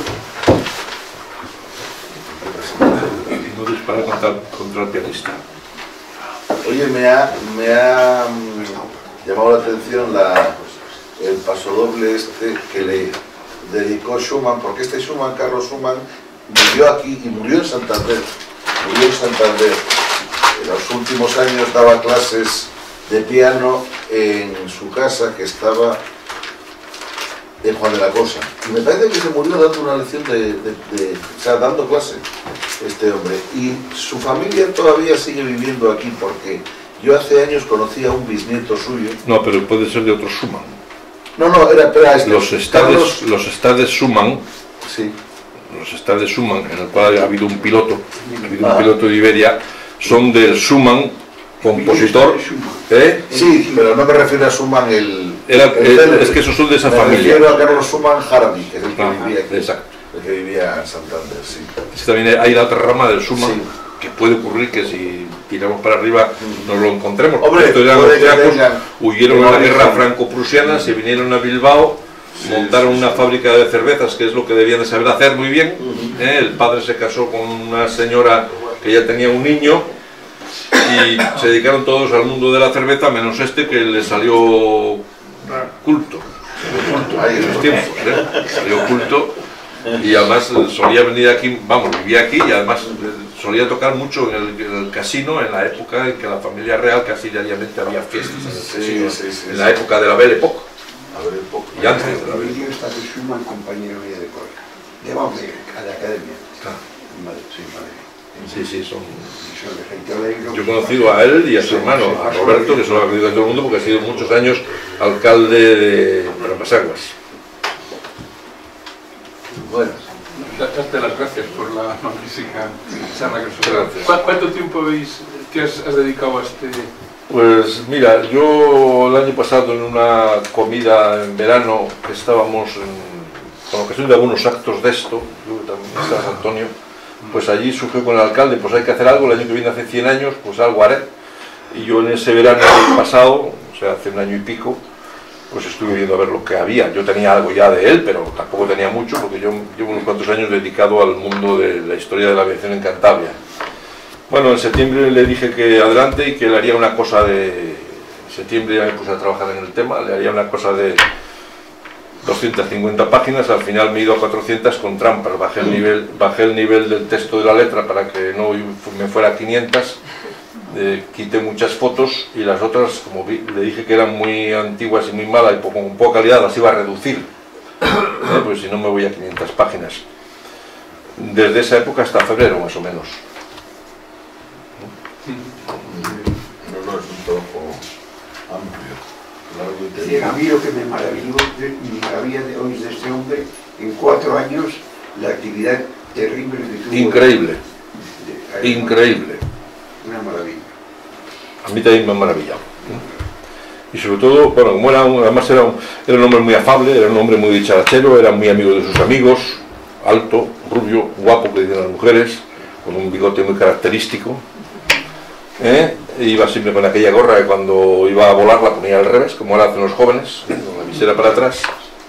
No disparar contra, contra el pianista. Oye, me ha, me ha llamado la atención la, el pasodoble este que le dedicó Schumann, porque este Schumann, Carlos Schumann, vivió aquí y murió en Santander. Murió en Santander. En los últimos años daba clases de piano en su casa, que estaba en Juan de la Cosa. Y me parece que se murió dando una lección de, de, de o sea, dando clase este hombre. Y su familia todavía sigue viviendo aquí, porque yo hace años conocí a un bisnieto suyo. No, pero puede ser de otro Schumann. No, no, era, era este. Los estades, los estades Schumann, sí. Los estades Schumann, en el cual ha habido un piloto, ha habido ah. un piloto de Iberia, son del Schumann, compositor, ¿eh? Sí, pero no me refiero a Schumann el... Era, el, el es que esos son de esa me familia. Me refiero a Carlos Schumann Hardy, que es el que ah, vivía aquí. Exacto. El que vivía en Santander, sí. sí. También hay la otra rama del Schumann, sí. Que puede ocurrir que si tiramos para arriba nos lo encontremos. Hombre, estos eran austriacos, huyeron a la guerra franco-prusiana, se vinieron a Bilbao, sí, montaron sí, una sí. fábrica de cervezas, que es lo que debían de saber hacer muy bien. Uh-huh. ¿eh? El padre se casó con una señora que ya tenía un niño, y se dedicaron todos al mundo de la cerveza, menos este que le salió culto, culto en los tiempos, ¿eh? Salió culto, y además solía venir aquí, vamos, vivía aquí, y además solía tocar mucho en el, en el casino, en la época en que la familia real casi diariamente había fiestas en el casino, sí, sí, sí, en la sí. época de la Belle Époque, y antes de la Belle Époque. Yo estaba Schumann, compañero mío de colegio, llevamos de la academia, ah. Madre, sí, madre. Sí, sí, son... Yo he conocido a él y a su hermano, a Roberto, que se lo ha conocido a todo el mundo porque ha sido muchos años alcalde de Tramasaguas. Bueno, darte las gracias por la magnífica charla que nos has dado. ¿Cuánto tiempo habéis, que has, has dedicado a este...? Pues mira, yo el año pasado en una comida en verano que estábamos en, con ocasión de algunos actos de esto, yo también estaba San Antonio, pues allí surgió con el alcalde, pues hay que hacer algo, el año que viene hace cien años, pues algo haré. Y yo en ese verano pasado, o sea, hace un año y pico, pues estuve viendo a ver lo que había. Yo tenía algo ya de él, pero tampoco tenía mucho, porque yo llevo unos cuantos años dedicado al mundo de la historia de la aviación en Cantabria. Bueno, en septiembre le dije que adelante y que le haría una cosa de... En septiembre ya me puse a trabajar en el tema, le haría una cosa de doscientas cincuenta páginas, al final me he ido a cuatrocientas con trampas, bajé el nivel, bajé el nivel del texto de la letra para que no me fuera a quinientas, eh, quité muchas fotos y las otras, como vi, le dije que eran muy antiguas y muy malas y con poca calidad, las iba a reducir, eh, pues si no me voy a quinientas páginas. Desde esa época hasta febrero más o menos. No, no, es un trabajo amplio, largo y Sí, a mí lo que me maravilló, me maravilla de hoy de este hombre, en cuatro años, la actividad terrible que tuvo. Increíble, De- increíble. Una maravilla. A mí también me ha maravillado. Y sobre todo, bueno, como era un, además era un, era un hombre muy afable, era un hombre muy dicharachero, era muy amigo de sus amigos, alto, rubio, guapo, que dicen las mujeres, con un bigote muy característico. ¿Eh? E iba siempre con aquella gorra que cuando iba a volar la ponía al revés, como ahora hacen los jóvenes, ¿eh? Con la visera para atrás.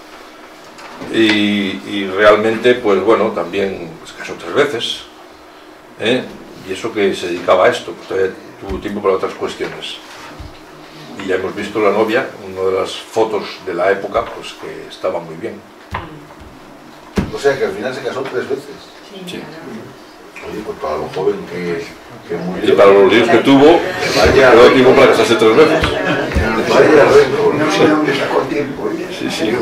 Y, y realmente, pues bueno, también pues, casó tres veces. ¿Eh? Y eso que se dedicaba a esto, pues todavía tuvo tiempo para otras cuestiones. Y ya hemos visto la novia, una de las fotos de la época, pues que estaba muy bien. O sea que al final se casó tres veces. Sí. Oye, pues para lo joven que, que murió. Y para los líos que tuvo, quedó tiempo para casarse tres veces. Vaya récord. No sé dónde sacó tiempo. Sí, sí.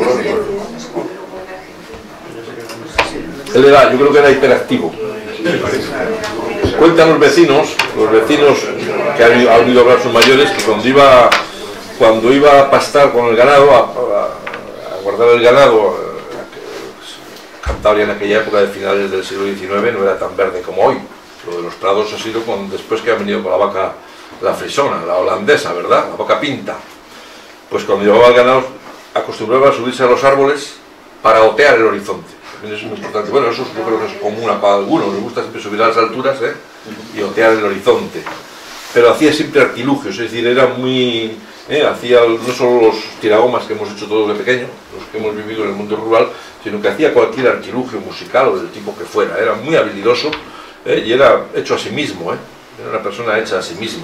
Él era, yo creo que era hiperactivo. Cuentan los vecinos, los vecinos que han, han oído hablar sus mayores, que cuando iba, cuando iba a pastar con el ganado, a, a, a guardar el ganado, Cantabria en aquella época de finales del siglo diecinueve no era tan verde como hoy. Lo de los prados ha sido con, después que han venido con la vaca, la frisona, la holandesa, ¿verdad? La vaca pinta. Pues cuando llevaba el ganado acostumbraba a subirse a los árboles para otear el horizonte. También es muy importante. Bueno, eso yo creo que es común a cada uno. Nos gusta siempre subir a las alturas, ¿eh? Y otear el horizonte. Pero hacía siempre artilugios, es decir, era muy... ¿eh? Hacía no solo los tiragomas que hemos hecho todos de pequeño, los que hemos vivido en el mundo rural, sino que hacía cualquier artilugio musical o del tipo que fuera. Era muy habilidoso, ¿eh? Y era hecho a sí mismo, ¿eh? Era una persona hecha a sí misma.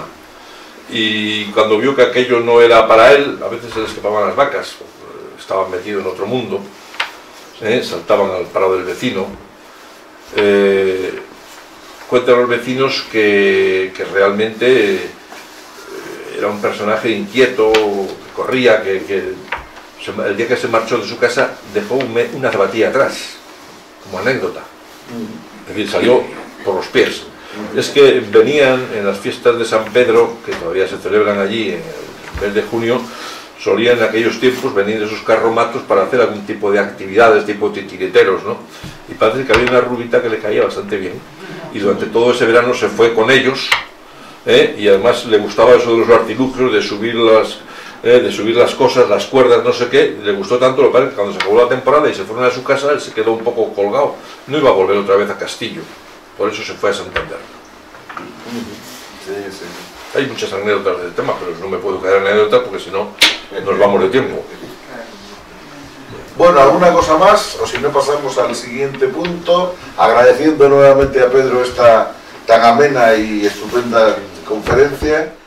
Y cuando vio que aquello no era para él, a veces se le escapaban las vacas, estaban metidos en otro mundo, ¿eh? Saltaban al prado del vecino. Eh, cuentan los vecinos que, que realmente eh, era un personaje inquieto, que corría, que, que se, el día que se marchó de su casa dejó un, una zapatilla atrás, como anécdota. Es decir, salió por los pies. Es que venían en las fiestas de San Pedro, que todavía se celebran allí en el mes de junio, solían en aquellos tiempos venir esos carromatos para hacer algún tipo de actividades, tipo titiriteros, ¿no? Y parece que había una rubita que le caía bastante bien. Y durante todo ese verano se fue con ellos, ¿eh? Y además le gustaba eso de los artilugios, de subir las, eh, de subir las cosas, las cuerdas, no sé qué. Le gustó tanto, lo que cuando se acabó la temporada y se fueron a su casa, él se quedó un poco colgado. No iba a volver otra vez a Castillo. Por eso se fue a Santander. Sí, sí. Hay muchas anécdotas del tema, pero no me puedo quedar en anécdotas porque si no nos vamos de tiempo. Bueno, ¿alguna cosa más? O si no pasamos al siguiente punto, agradeciendo nuevamente a Pedro esta tan amena y estupenda conferencia.